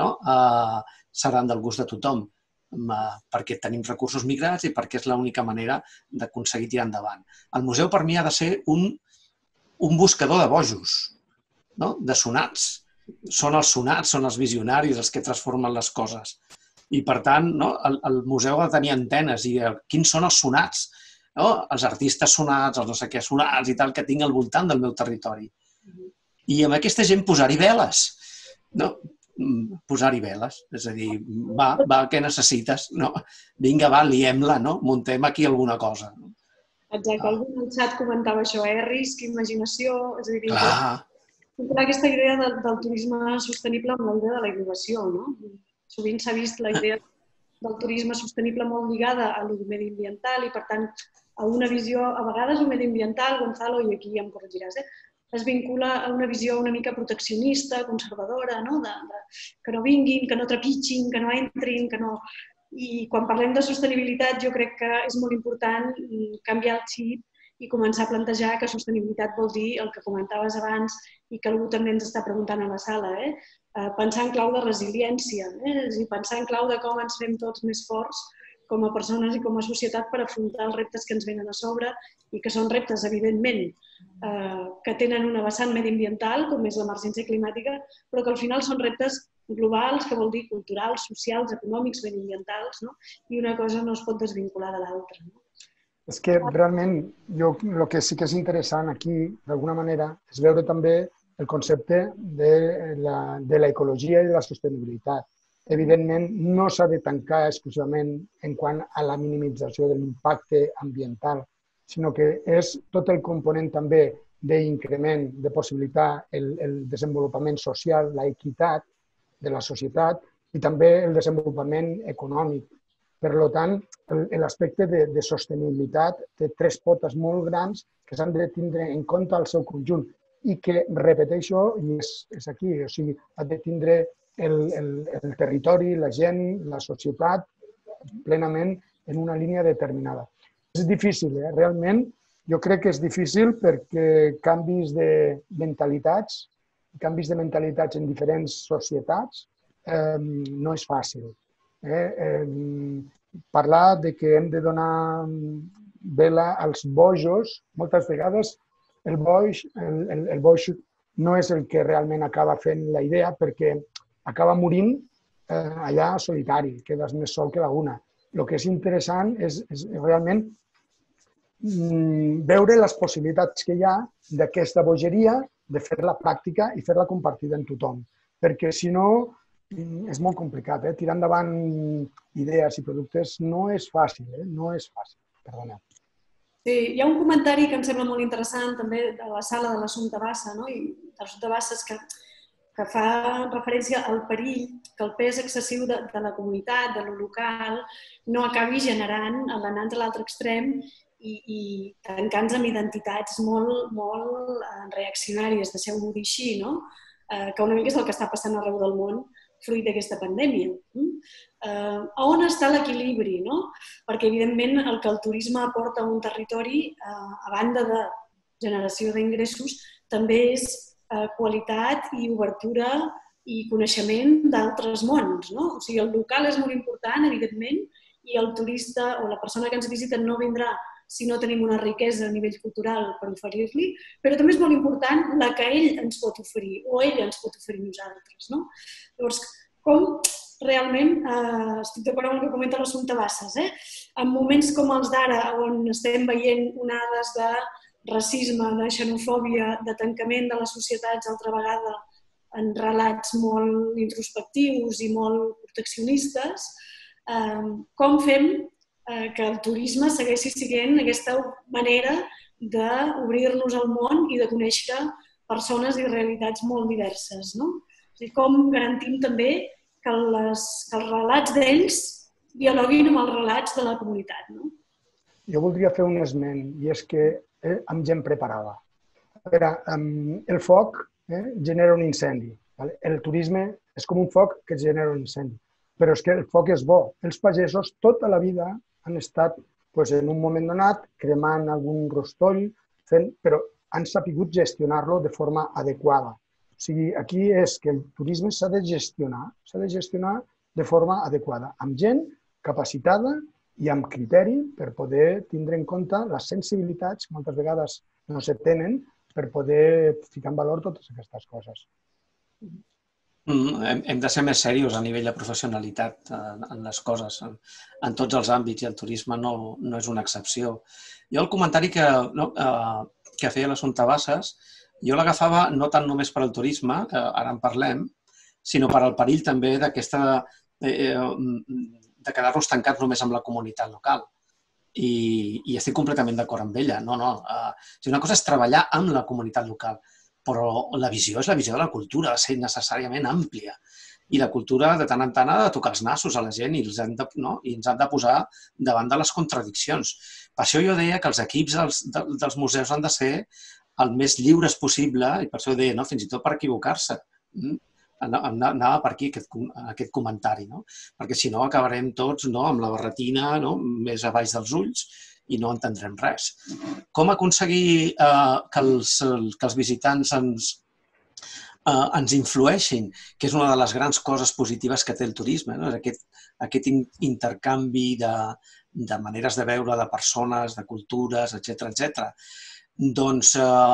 seran del gust de tothom, perquè tenim recursos migrats i perquè és l'única manera d'aconseguir tirar endavant. El museu, per mi, ha de ser un buscador de bojos, de sonats. Són els sonats, són els visionaris els que transformen les coses. I, per tant, el museu ha de tenir antenes i quins són els sonats, els artistes sonats, els no sé què sonats i tal, que tinc al voltant del meu territori. I amb aquesta gent posar-hi veles. Posar-hi veles. És a dir, va, què necessites? Vinga, va, liem-la, muntem aquí alguna cosa. Exacte, algú en el xat comentava això, risc, imaginació, és a dir, Clar. aquesta idea del turisme sostenible amb la idea de la innovació, Sovint s'ha vist la idea del turisme sostenible molt lligada a lo mediambiental i, per tant, a una visió, a vegades, mediambiental, Gonzalo, i aquí ja em corregiràs, es vincula a una visió una mica proteccionista, conservadora, que no vinguin, que no trepitgin, que no entrin, que no... I quan parlem de sostenibilitat jo crec que és molt important canviar el xip i començar a plantejar que sostenibilitat vol dir el que comentaves abans i que algú també ens està preguntant a la sala, pensar en clau de resiliència, és a dir, pensar en clau de com ens fem tots més forts com a persones i com a societat per afrontar els reptes que ens venen a sobre i que són reptes, evidentment, que tenen una vessant mediambiental, com és l'emergència climàtica, però que al final són reptes globals, que vol dir culturals, socials, econòmics, mediambientals, i una cosa no es pot desvincular de l'altra. És que realment el que sí que és interessant aquí, d'alguna manera, és veure també el concepte de l'ecologia i de la sostenibilitat. Evidentment, no s'ha de tancar exclusivament en quant a la minimització de l'impacte ambiental, sinó que és tot el component també d'increment, de possibilitar el desenvolupament social, l'equitat de la societat i també el desenvolupament econòmic. Per tant, l'aspecte de sostenibilitat té tres potes molt grans que s'han de tindre en compte al seu conjunt i que, repeteixo, i és aquí, o sigui, ha de tindre el territori, la gent, la societat plenament en una línia determinada. És difícil, realment, jo crec que és difícil perquè canvis de mentalitats en diferents societats no és fàcil. Parlar de que hem de donar vela als bojos, moltes vegades el boix no és el que realment acaba fent la idea perquè acaba morint allà solitari, quedes més sol que la una. El que és interessant és realment veure les possibilitats que hi ha d'aquesta bogeria, de fer-la pràctica i fer-la compartida amb tothom. Perquè, si no, és molt complicat. Tirar endavant idees i productes no és fàcil. No és fàcil. Perdona. Sí, hi ha un comentari que em sembla molt interessant també de la sala de l'Assumpta Bassa, i l'Assumpta Bassa que fa referència al perill que el pes excessiu de la comunitat, de lo local, no acabi generant l'anant a l'altre extrem i tancant-nos amb identitats molt reaccionàries, deixeu-m'ho dir així, que una mica és el que està passant arreu del món fruit d'aquesta pandèmia. A on està l'equilibri? Perquè, evidentment, el que el turisme aporta a un territori, a banda de generació d'ingressos, també és qualitat i obertura i coneixement d'altres mons. O sigui, el local és molt important, evidentment, i el turista o la persona que ens visita no vindrà si no tenim una riquesa a nivell cultural per oferir-li, però també és molt important la que ell ens pot oferir o ella ens pot oferir a nosaltres. Llavors, com realment, estic d'acord amb el que comenta l'Assumpta Bassas, en moments com els d'ara, on estem veient onades de racisme, de xenofòbia, de tancament de les societats altra vegada en relats molt introspectius i molt proteccionistes, com fem que el turisme segueixi sent aquesta manera d'obrir-nos al món i de conèixer persones i realitats molt diverses, no? Com garantim també que els relats d'ells dialoguin amb els relats de la comunitat, no? Jo voldria fer un esment, i és que amb gent preparada. A veure, el foc genera un incendi. El turisme és com un foc que genera un incendi. Però és que el foc és bo. Els pagesos tota la vida han estat en un moment donat cremant algun rostoll, però han sabut gestionar-lo de forma adequada. O sigui, aquí és que el turisme s'ha de gestionar de forma adequada, amb gent capacitada i amb criteri per poder tindre en compte les sensibilitats que moltes vegades no se tenen per poder ficar en valor totes aquestes coses. Hem de ser més serios a nivell de professionalitat en les coses, en tots els àmbits, i el turisme no és una excepció. Jo el comentari que feia l'Assumpta Bassas, jo l'agafava no tant només per al turisme, que ara en parlem, sinó per al perill també de quedar-nos tancats només amb la comunitat local. I estic completament d'acord amb ella. Una cosa és treballar amb la comunitat local, però la visió és la visió de la cultura, ha de ser necessàriament àmplia. I la cultura, de tant en tant, ha de tocar els nassos a la gent i ens han de posar davant de les contradiccions. Per això jo deia que els equips dels museus han de ser el més lliures possible, i per això deia, fins i tot per equivocar-se. Anava per aquí aquest comentari, perquè si no acabarem tots amb la barretina més a baix dels ulls i no entendrem res. Com aconseguir que els visitants ens influeixin, que és una de les grans coses positives que té el turisme, aquest intercanvi de maneres de veure, de persones, de cultures, etc. Doncs,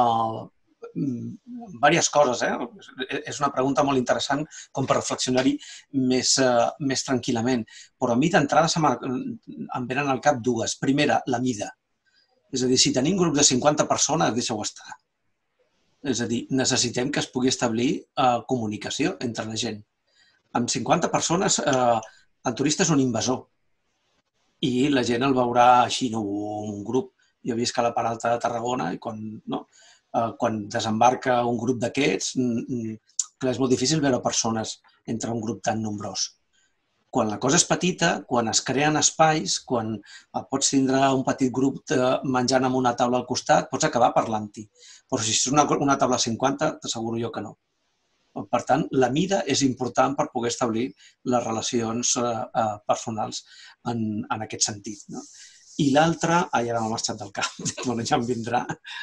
diverses coses. És una pregunta molt interessant com per reflexionar-hi més tranquil·lament. Però a mi d'entrada em venen al cap dues. Primera, la mida. És a dir, si tenim grup de 50 persones, deixa-ho estar. És a dir, necessitem que es pugui establir comunicació entre la gent. Amb 50 persones, el turista és un invasor i la gent el veurà així, un grup. Jo visc a la part alta de Tarragona i quan desembarca un grup d'aquests, és molt difícil veure persones entre un grup tan nombrós. Quan la cosa és petita, quan es creen espais, quan pots tindre un petit grup menjant amb una taula al costat, pots acabar parlant-hi. Però si és una taula 50, t'asseguro jo que no. Per tant, la mida és important per poder establir les relacions personals en aquest sentit. I l'altra, ara m'ha marxat del cap, bueno, ja em vindrà,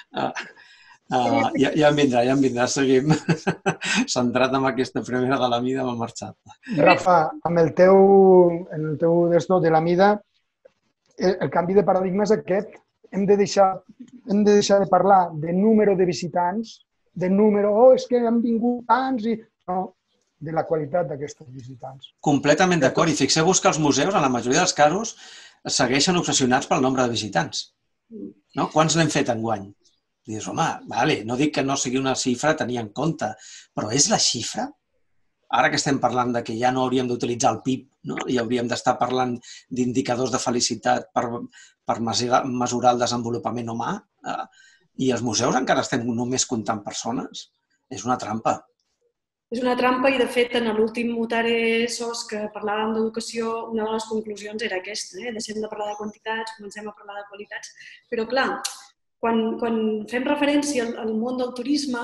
ja em vindrà, seguim centrat en aquesta primera de la mida, m'ha marxat. Rafa, en el teu d'esto de la mida, el canvi de paradigma és aquest. Hem de deixar de parlar de número de visitants, de número, és que han vingut tants i... No, de la qualitat d'aquests visitants. Completament d'acord. I fixeu-vos que els museus, en la majoria dels casos, segueixen obsessionats pel nombre de visitants. Quants n'hem fet enguany? Dius, home, no dic que no sigui una xifra a tenir en compte, però és la xifra? Ara que estem parlant de que ja no hauríem d'utilitzar el PIB i hauríem d'estar parlant d'indicadors de felicitat per mesurar el desenvolupament humà, i els museus encara estem només comptant persones, és una trampa. És una trampa i, de fet, en l'últim Mutare SOS que parlàvem d'educació, una de les conclusions era aquesta. Deixem de parlar de quantitats, comencem a parlar de qualitats. Però, clar, quan fem referència al món del turisme,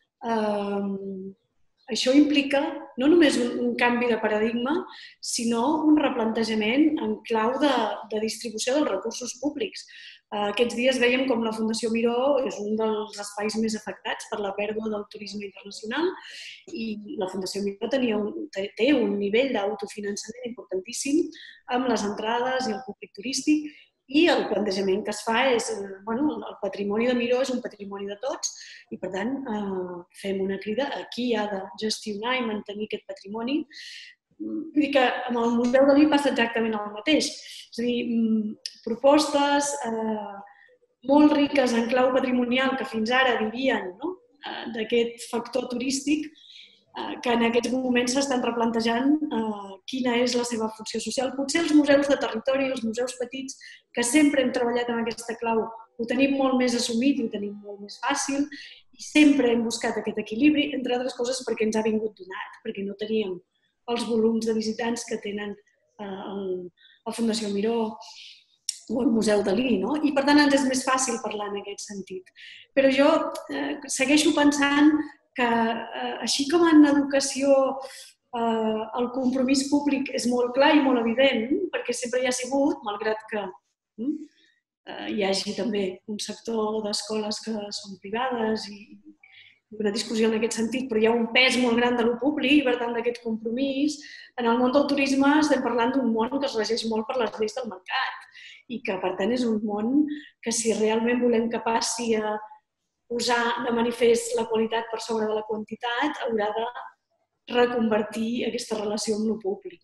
això implica no només un canvi de paradigma, sinó un replantejament en clau de distribució dels recursos públics. Aquests dies veiem com la Fundació Miró és un dels espais més afectats per la pèrdua del turisme internacional i la Fundació Miró té un nivell d'autofinançament importantíssim amb les entrades i el públic turístic i el plantejament que es fa és el patrimoni de Miró és un patrimoni de tots i, per tant, fem una crida a qui ha de gestionar i mantenir aquest patrimoni vull dir que amb el Museu Dalí passa exactament el mateix. És a dir, propostes molt riques en clau patrimonial que fins ara vivien d'aquest factor turístic, que en aquests moments s'estan replantejant quina és la seva funció social. Potser els museus de territori, els museus petits, que sempre hem treballat amb aquesta clau, ho tenim molt més assumit i ho tenim molt més fàcil i sempre hem buscat aquest equilibri, entre altres coses perquè ens ha vingut donat, perquè no teníem els volums de visitants que tenen la Fundació Miró o el Museu Dalí, no? I per tant ens és més fàcil parlar en aquest sentit. Però jo segueixo pensant que així com en educació el compromís públic és molt clar i molt evident, perquè sempre hi ha sigut, malgrat que hi hagi també un sector d'escoles que són privades i una discussió en aquest sentit, però hi ha un pes molt gran de lo públic i per tant d'aquest compromís. En el món del turisme estem parlant d'un món que es regeix molt per les lleis del mercat i que per tant és un món que si realment volem que passi a posar de manifest la qualitat per sobre de la quantitat, haurà de reconvertir aquesta relació amb el públic.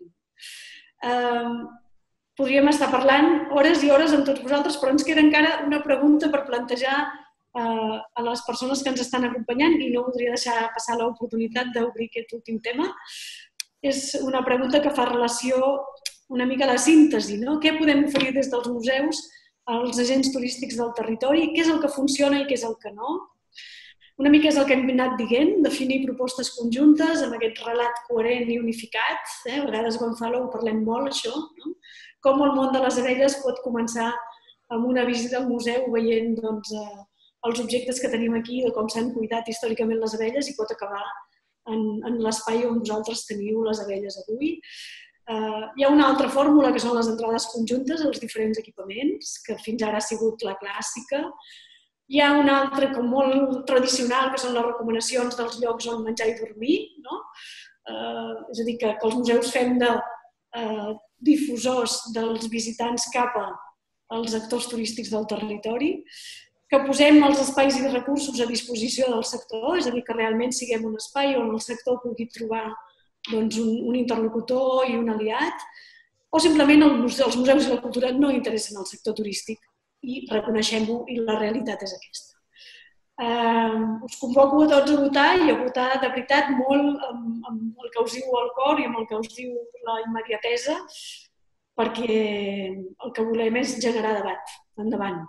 Podríem estar parlant hores i hores amb tots vosaltres, però ens queda encara una pregunta per plantejar a les persones que ens estan acompanyant i no voldria deixar passar l'oportunitat d'obrir aquest últim tema. És una pregunta que fa relació una mica a la síntesi, no? Què podem oferir des dels museus als agents turístics del territori? Què és el que funciona i què és el que no? Una mica és el que hem anat dient, definir propostes conjuntes amb aquest relat coherent i unificat. A vegades, Gonzalo, ho parlem molt, això, no? Com el món de les abelles pot començar amb una visita al museu veient els objectes que tenim aquí, de com s'han cuidat històricament les abelles i pot acabar en l'espai on vosaltres teniu les abelles avui. Hi ha una altra fórmula que són les entrades conjuntes als diferents equipaments, que fins ara ha sigut la clàssica. Hi ha una altra com molt tradicional, que són les recomanacions dels llocs on menjar i dormir. És a dir, que els museus fem de difusors dels visitants cap als actors turístics del territori, que posem els espais i recursos a disposició del sector, és a dir, que realment siguem un espai on el sector pugui trobar un interlocutor i un aliat, o simplement els museus i la cultura no interessen al sector turístic i reconeixem-ho i la realitat és aquesta. Us convoco a tots a votar i a votar de veritat molt amb el que us diu el cor i amb el que us diu la immediatesa, perquè el que volem és generar debat. Endavant.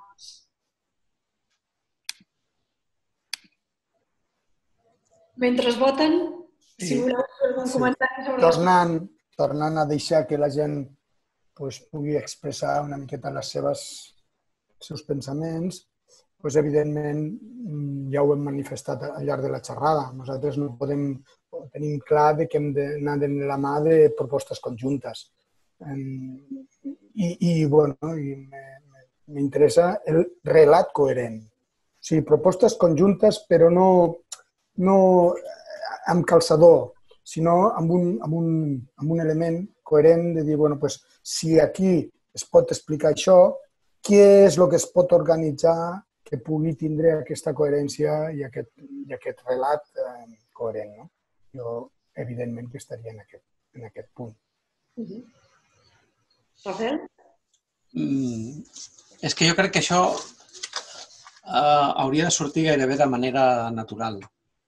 Mentre es voten, si voleu fer algun comentari sobre... Tornant a deixar que la gent pugui expressar una miqueta els seus pensaments, evidentment ja ho hem manifestat al llarg de la xerrada. Nosaltres no tenim clar que hem d'anar de la mà de propostes conjuntes. I m'interessa el relat coherent. O sigui, propostes conjuntes, però no amb calçador, sinó amb un element coherent de dir, si aquí es pot explicar això, què és el que es pot organitzar que pugui tindre aquesta coherència i aquest relat coherent. Jo, evidentment, que estaria en aquest punt. Rafael? És que jo crec que això hauria de sortir gairebé de manera natural,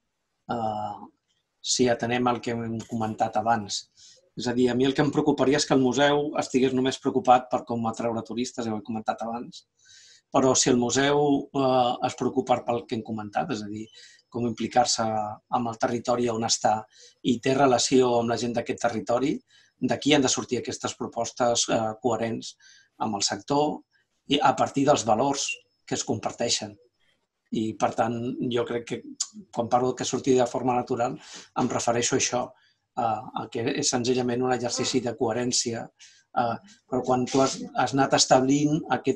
si atenem el que hem comentat abans. És a dir, a mi el que em preocuparia és que el museu estigués només preocupat per com atreure turistes, ja ho he comentat abans, però si el museu es preocupa pel que hem comentat, és a dir, com implicar-se amb el territori on està i té relació amb la gent d'aquest territori, d'aquí han de sortir aquestes propostes coherents amb el sector i a partir dels valors que es comparteixen. I, per tant, jo crec que quan parlo que surti de forma natural em refereixo a això, que és senzillament un exercici de coherència, però quan tu has anat establint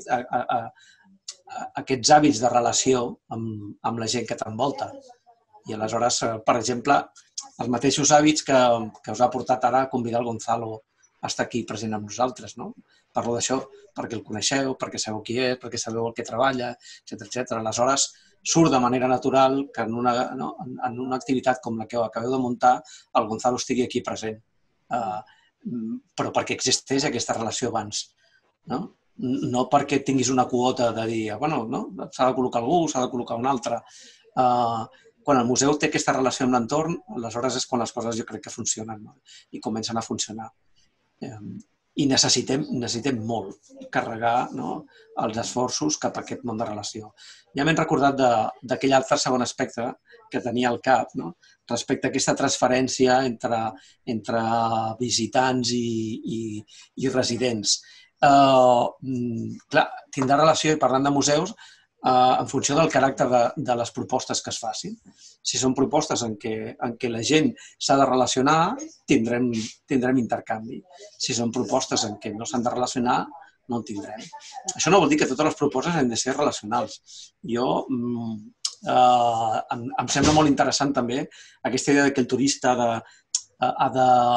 aquests hàbits de relació amb la gent que t'envolta. I aleshores, per exemple, els mateixos hàbits que us ha portat ara a convidar el Gonzalo a estar aquí present amb nosaltres. Parlo d'això perquè el coneixeu, perquè sabeu qui és, perquè sabeu el que treballa, etc. Aleshores, surt de manera natural que en una activitat com la que acabeu de muntar el Gonzalo estigui aquí present. però perquè existeix aquesta relació abans. No perquè tinguis una quota de dir, bueno, s'ha de col·locar algú, s'ha de col·locar un altre. Quan el museu té aquesta relació amb l'entorn, aleshores és quan les coses jo crec que funcionen i comencen a funcionar. I necessitem molt carregar els esforços cap a aquest món de relació. Ja m'he recordat d'aquell altre segon aspecte que tenia al cap, respecte a aquesta transferència entre visitants i residents. Clar, tindrà relació, i parlant de museus, en funció del caràcter de les propostes que es facin. Si són propostes en què la gent s'ha de relacionar, tindrem intercanvi. Si són propostes en què no s'han de relacionar, no en tindrem. Això no vol dir que totes les propostes han de ser relacionals. Em sembla molt interessant també aquesta idea que el turista ha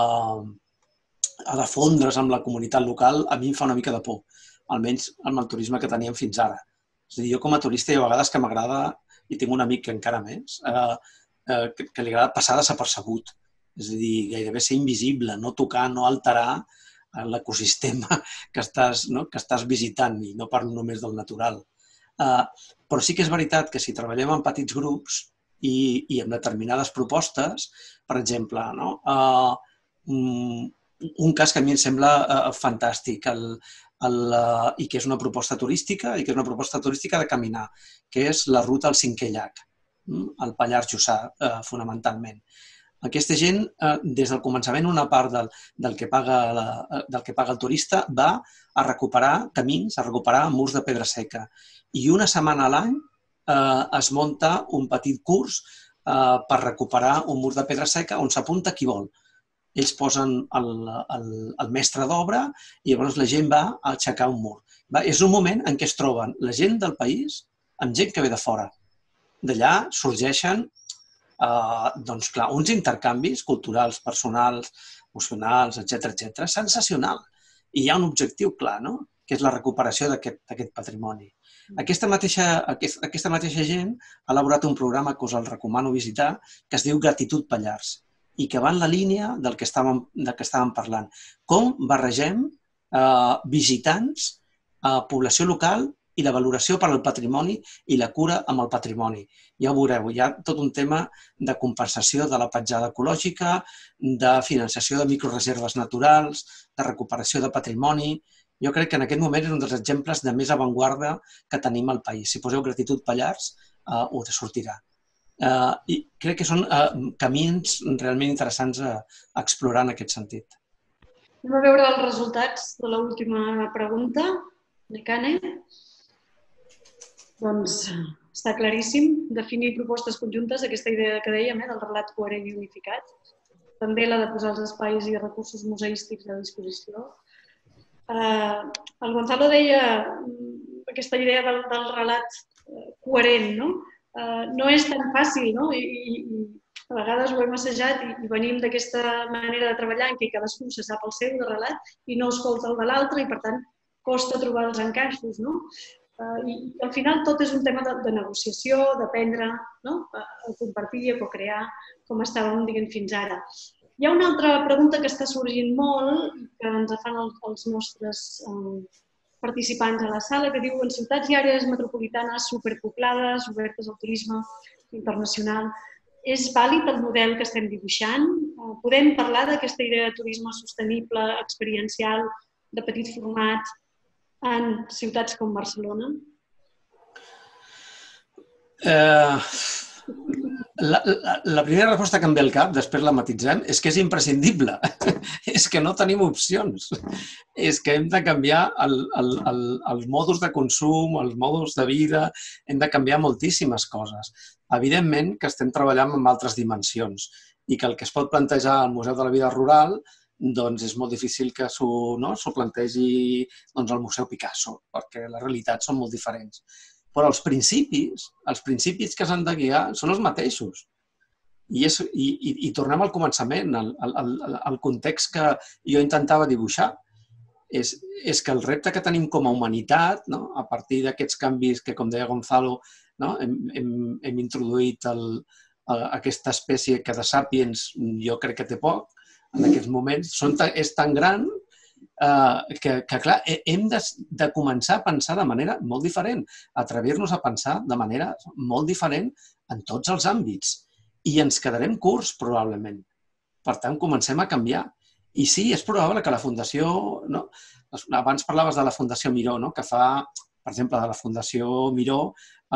de fondre's amb la comunitat local. A mi em fa una mica de por, almenys amb el turisme que teníem fins ara. És a dir, jo com a turista hi ha vegades que m'agrada, i tinc un amic que encara més, que li agrada passar desapercebut. És a dir, gairebé ser invisible, no tocar, no alterar l'ecosistema que estàs visitant, i no parlo només del natural. Però sí que és veritat que si treballem en petits grups i amb determinades propostes, per exemple, un cas que a mi em sembla fantàstic i que és una proposta turística de caminar, que és la ruta al Cinquè Llac, al Pallars Jussà, fonamentalment. Aquesta gent, des del començament, una part del que paga el turista va a recuperar camins, a recuperar murs de pedra seca. I una setmana a l'any es munta un petit curs per recuperar un mur de pedra seca on s'apunta qui vol. Ells posen el mestre d'obra i llavors la gent va a aixecar un mur. És un moment en què es troben la gent del país amb gent que ve de fora. D'allà sorgeixen uns intercanvis culturals, personals, emocionals, etc. Sensacional. I hi ha un objectiu clar, que és la recuperació d'aquest patrimoni. Aquesta mateixa gent ha elaborat un programa que us el recomano visitar, que es diu Gratitud Pallars, i que va en la línia del que estàvem parlant. Com barregem visitants, població local i la valoració per al patrimoni i la cura amb el patrimoni. Ja ho veureu, hi ha tot un tema de compensació de la petjada ecològica, de financiació de microreserves naturals, de recuperació de patrimoni. Jo crec que en aquest moment és un dels exemples de més avantguarda que tenim al país. Si poseu Gratitud Pallars, us sortirà. I crec que són camins realment interessants a explorar en aquest sentit. Anem a veure els resultats de l'última pregunta. Nekane? Doncs està claríssim. Definir propostes conjuntes, aquesta idea que dèiem, del relat coherent i unificat. També la de posar els espais i recursos museístics a disposició. El Gonzalo deia aquesta idea del relat coherent, no? No és tan fàcil, no? I a vegades ho hem assajat i venim d'aquesta manera de treballar en què cadascú se sap el seu de relat i no escolta el de l'altre i, per tant, costa trobar els encaixos, no? I al final tot és un tema de negociació, d'aprendre a compartir i a co-crear, com estàvem dient fins ara. Hi ha una altra pregunta que està sorgint molt i que ens fan els nostres participants a la sala, que diu: en ciutats i àrees metropolitanes superpoblades, obertes al turisme internacional, és vàlid el model que estem dibuixant? Podem parlar d'aquesta idea de turisme sostenible, experiencial, de petit format, en ciutats com Barcelona? La primera resposta que em ve al cap, després la matitzem, és que és imprescindible. És que no tenim opcions. És que hem de canviar els mòduls de consum, els mòduls de vida, hem de canviar moltíssimes coses. Evidentment que estem treballant en altres dimensions i que el que es pot plantejar al Museu de la Vida Rural doncs és molt difícil que s'ho plantegi al Museu Picasso, perquè les realitats són molt diferents. Però els principis que s'han de guiar són els mateixos. I tornem al començament, al context que jo intentava dibuixar. És que el repte que tenim com a humanitat, a partir d'aquests canvis que, com deia Gonzalo, hem introduït aquesta espècie que de sàpiens jo crec que té poc, en aquests moments, és tan gran que, clar, hem de començar a pensar de manera molt diferent, atrevir-nos a pensar de manera molt diferent en tots els àmbits. I ens quedarem curts, probablement. Per tant, comencem a canviar. I sí, és probable que la Fundació... Abans parlaves de la Fundació Miró, que fa, per exemple, de la Fundació Miró,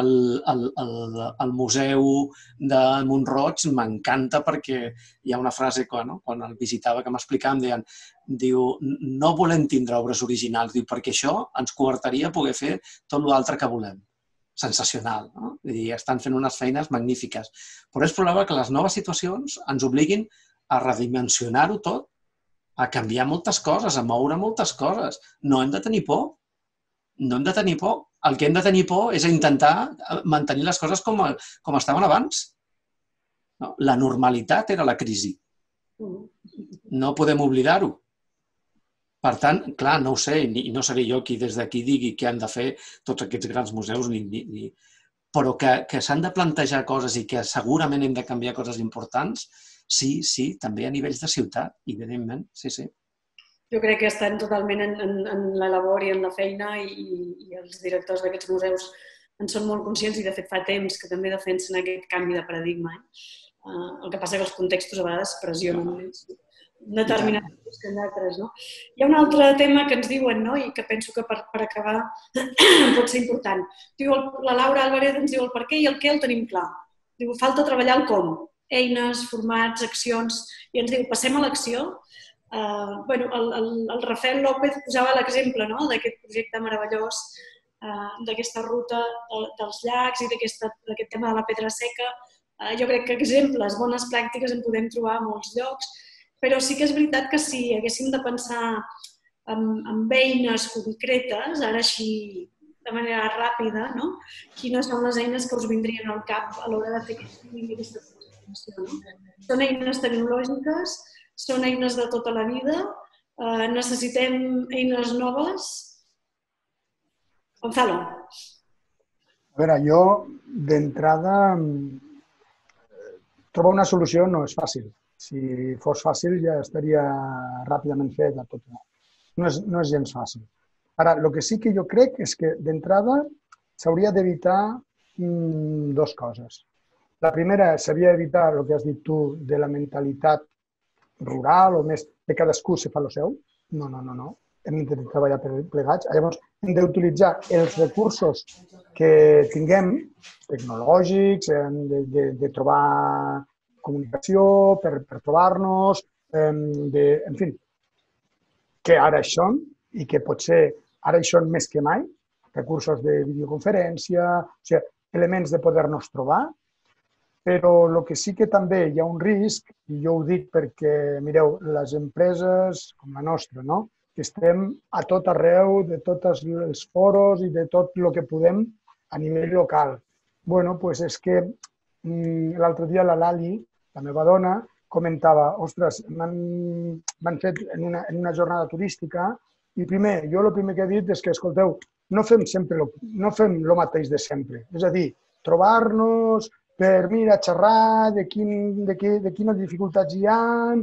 el Museu de Mont-roig m'encanta perquè hi ha una frase quan el visitava que m'explicava, em deien, diu, no volem tindre obres originals, diu, perquè això ens coartaria poder fer tot l'altre que volem. Sensacional, no? I estan fent unes feines magnífiques. Però és probable que les noves situacions ens obliguin a redimensionar-ho tot, a canviar moltes coses, a moure moltes coses. No hem de tenir por. No hem de tenir por. El que hem de tenir por és a intentar mantenir les coses com estaven abans. La normalitat era la crisi. No podem oblidar-ho. Per tant, clar, no ho sé, i no seré jo qui des d'aquí digui què han de fer tots aquests grans museus, però que s'han de plantejar coses i que segurament hem de canviar coses importants, sí, també a nivells de ciutat, evidentment, sí. Jo crec que estan totalment en la labor i en la feina i els directors d'aquests museus en són molt conscients i de fet fa temps que també defensen aquest canvi de paradigma. El que passa que els contextos a vegades pressionen més determinats que d'altres. Hi ha un altre tema que ens diuen i que penso que per acabar pot ser important. La Laura Álvarez ens diu el per què i el què el tenim clar. Diu, falta treballar el com. Eines, formats, accions, i ens diu, passem a l'acció. El Rafael López posava l'exemple d'aquest projecte meravellós, d'aquesta ruta dels llacs i d'aquest tema de la pedra seca. Jo crec que exemples, bones pràctiques en podem trobar a molts llocs, però sí que és veritat que si haguéssim de pensar en eines concretes, ara així de manera ràpida, quines són les eines que us vindrien al cap a l'hora de fer aquesta transformació. Són eines tecnològiques, són eines de tota la vida, necessitem eines noves. Gonzalo. A veure, jo d'entrada trobar una solució no és fàcil. Si fos fàcil ja estaria ràpidament fet a tot. No és gens fàcil. Ara, el que sí que jo crec és que d'entrada s'hauria d'evitar dues coses. La primera s'havia d'evitar el que has dit tu de la mentalitat rural o més de cadascú se fa el seu. No. Hem de treballar plegats. Llavors, hem d'utilitzar els recursos que tinguem, tecnològics, de trobar comunicació, per trobar-nos, en fi, que ara hi són i que potser ara hi són més que mai, recursos de videoconferència, o sigui, elements de poder-nos trobar, però el que sí que també hi ha un risc, i jo ho dic perquè, mireu, les empreses com la nostra, que estem a tot arreu, de tots els foros i de tot el que podem a nivell local. Bueno, doncs és que l'altre dia la Lali, la meva dona, comentava, ostres, m'han fet en una jornada turística i jo el primer que he dit és que, escolteu, no fem el mateix de sempre. És a dir, trobar-nos per, xerrar de quines dificultats hi ha,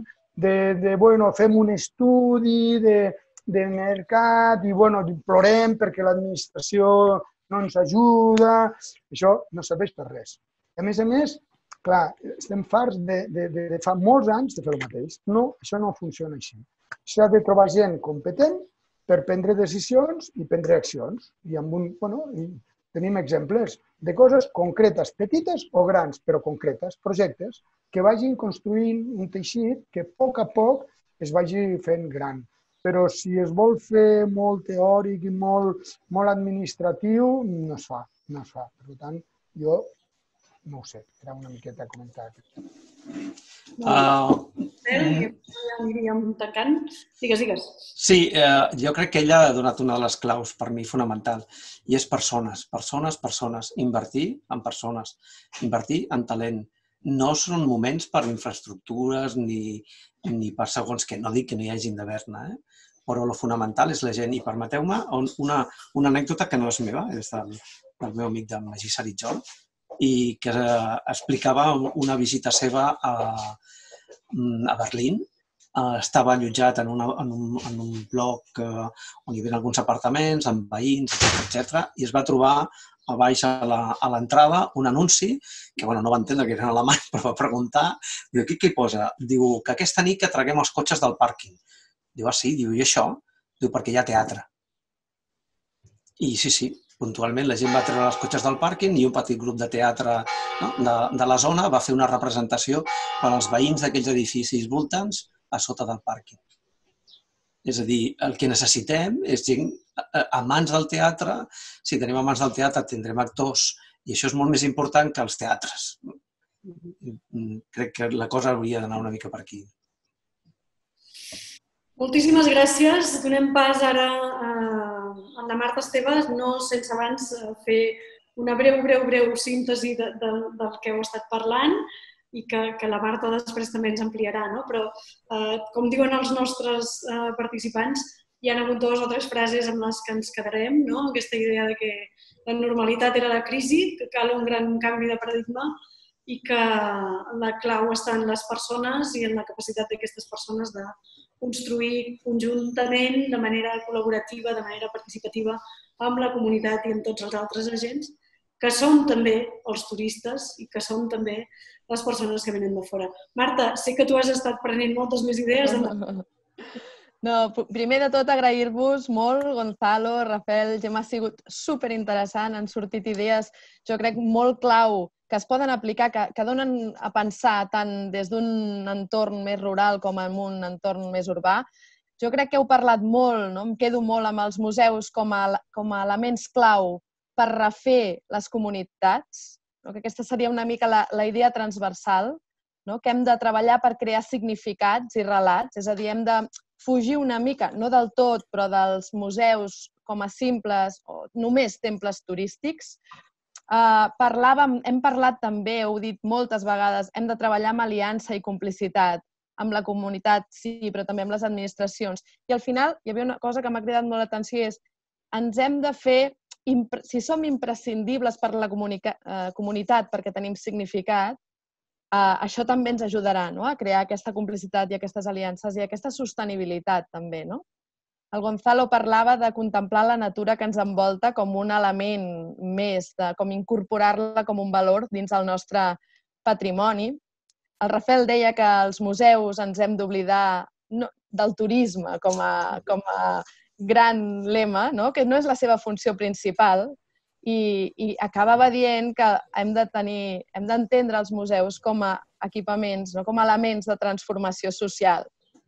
fem un estudi de mercat i plorem perquè l'administració no ens ajuda. Això no serveix per res. A més, clar, estem farts de fa molts anys de fer el mateix. No, això no funciona així. S'ha de trobar gent competent per prendre decisions i prendre accions. I tenim exemples de coses concretes, petites o grans, però concretes, projectes que vagin construint un teixit que a poc es vagi fent gran. Però si es vol fer molt teòric i molt administratiu, no es fa. Per tant, jo no ho sé, era una miqueta a comentar. Aniríem tancant. Digues. Sí, jo crec que ella ha donat una de les claus per mi fonamental i és persones. Invertir en persones, invertir en talent. No són moments per infraestructures ni per segons què. No dic que no hi hagin d'haver-ne, però el fonamental és la gent. I permeteu-me una anècdota que no és meva, és del meu amic de Magí Saritjol, i que explicava una visita seva a Berlín estava allotjat en un bloc on hi havia alguns apartaments, amb veïns, etc. I es va trobar a baix a l'entrada un anunci, que no va entendre que era en alemany, però va preguntar, diu, aquí què hi posa? Diu, que aquesta nit que traguem els cotxes del pàrquing. Diu, ah sí? Diu, i això? Diu, perquè hi ha teatre. I sí, puntualment la gent va treure els cotxes del pàrquing i un petit grup de teatre de la zona va fer una representació per als veïns d'aquells edificis voltants a sota del pàrquing. És a dir, el que necessitem és gent amants del teatre. Si tenim amants del teatre tindrem actors i això és molt més important que els teatres. Crec que la cosa hauria d'anar una mica per aquí. Moltíssimes gràcies. Donem pas ara a la Marta Esteves, no sense abans fer una breu síntesi del que heu estat parlant i que la Marta després també ens ampliarà. Però, com diuen els nostres participants, hi ha hagut 2 o 3 frases amb les que ens quedarem. Aquesta idea de que la normalitat era la crisi, que cal un gran canvi de paradigma i que la clau està en les persones i en la capacitat d'aquestes persones de construir conjuntament, de manera col·laborativa, de manera participativa, amb la comunitat i amb tots els altres agents, que són també els turistes i que són també les persones que venen de fora. Marta, sé que tu has estat prenent moltes més idees. No, primer de tot agrair-vos molt, Gonzalo, Rafael, ja m'ha sigut superinteressant, han sortit idees, jo crec, molt clau, que es poden aplicar, que donen a pensar tant des d'un entorn més rural com en un entorn més urbà. Jo crec que heu parlat molt, em quedo molt amb els museus com a elements clau per refer les comunitats, que aquesta seria una mica la idea transversal, que hem de treballar per crear significats i relats, és a dir, hem de fugir una mica, no del tot, però dels museus com a simples o només temples turístics. Hem parlat també, heu dit moltes vegades, hem de treballar amb aliança i complicitat, amb la comunitat, sí, però també amb les administracions. I al final hi havia una cosa que m'ha cridat molt l'atenció, és ens hem de fer, si som imprescindibles per la comunitat perquè tenim significat, això també ens ajudarà a crear aquesta complicitat i aquestes aliances i aquesta sostenibilitat també. El Gonzalo parlava de contemplar la natura que ens envolta com un element més, com incorporar-la com un valor dins el nostre patrimoni. El Rafael deia que els museus ens hem d'oblidar del turisme com a gran lema, que no és la seva funció principal, i acabava dient que hem d'entendre els museus com a equipaments, com a elements de transformació social.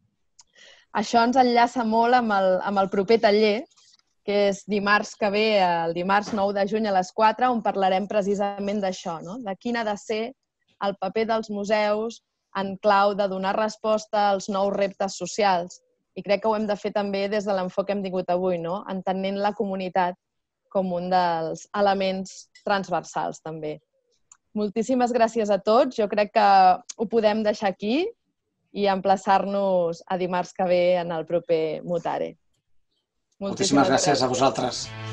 Això ens enllaça molt amb el proper taller, que és dimarts que ve, el dimarts 9 de juny a les 4, on parlarem precisament d'això, de quin ha de ser el paper dels museus en clau de donar resposta als nous reptes socials. I crec que ho hem de fer també des de l'enfoc que hem tingut avui, entenent la comunitat com un dels elements transversals també. Moltíssimes gràcies a tots. Jo crec que ho podem deixar aquí i emplaçar-nos a dimarts que ve en el proper Mutare. Moltíssimes gràcies a vosaltres.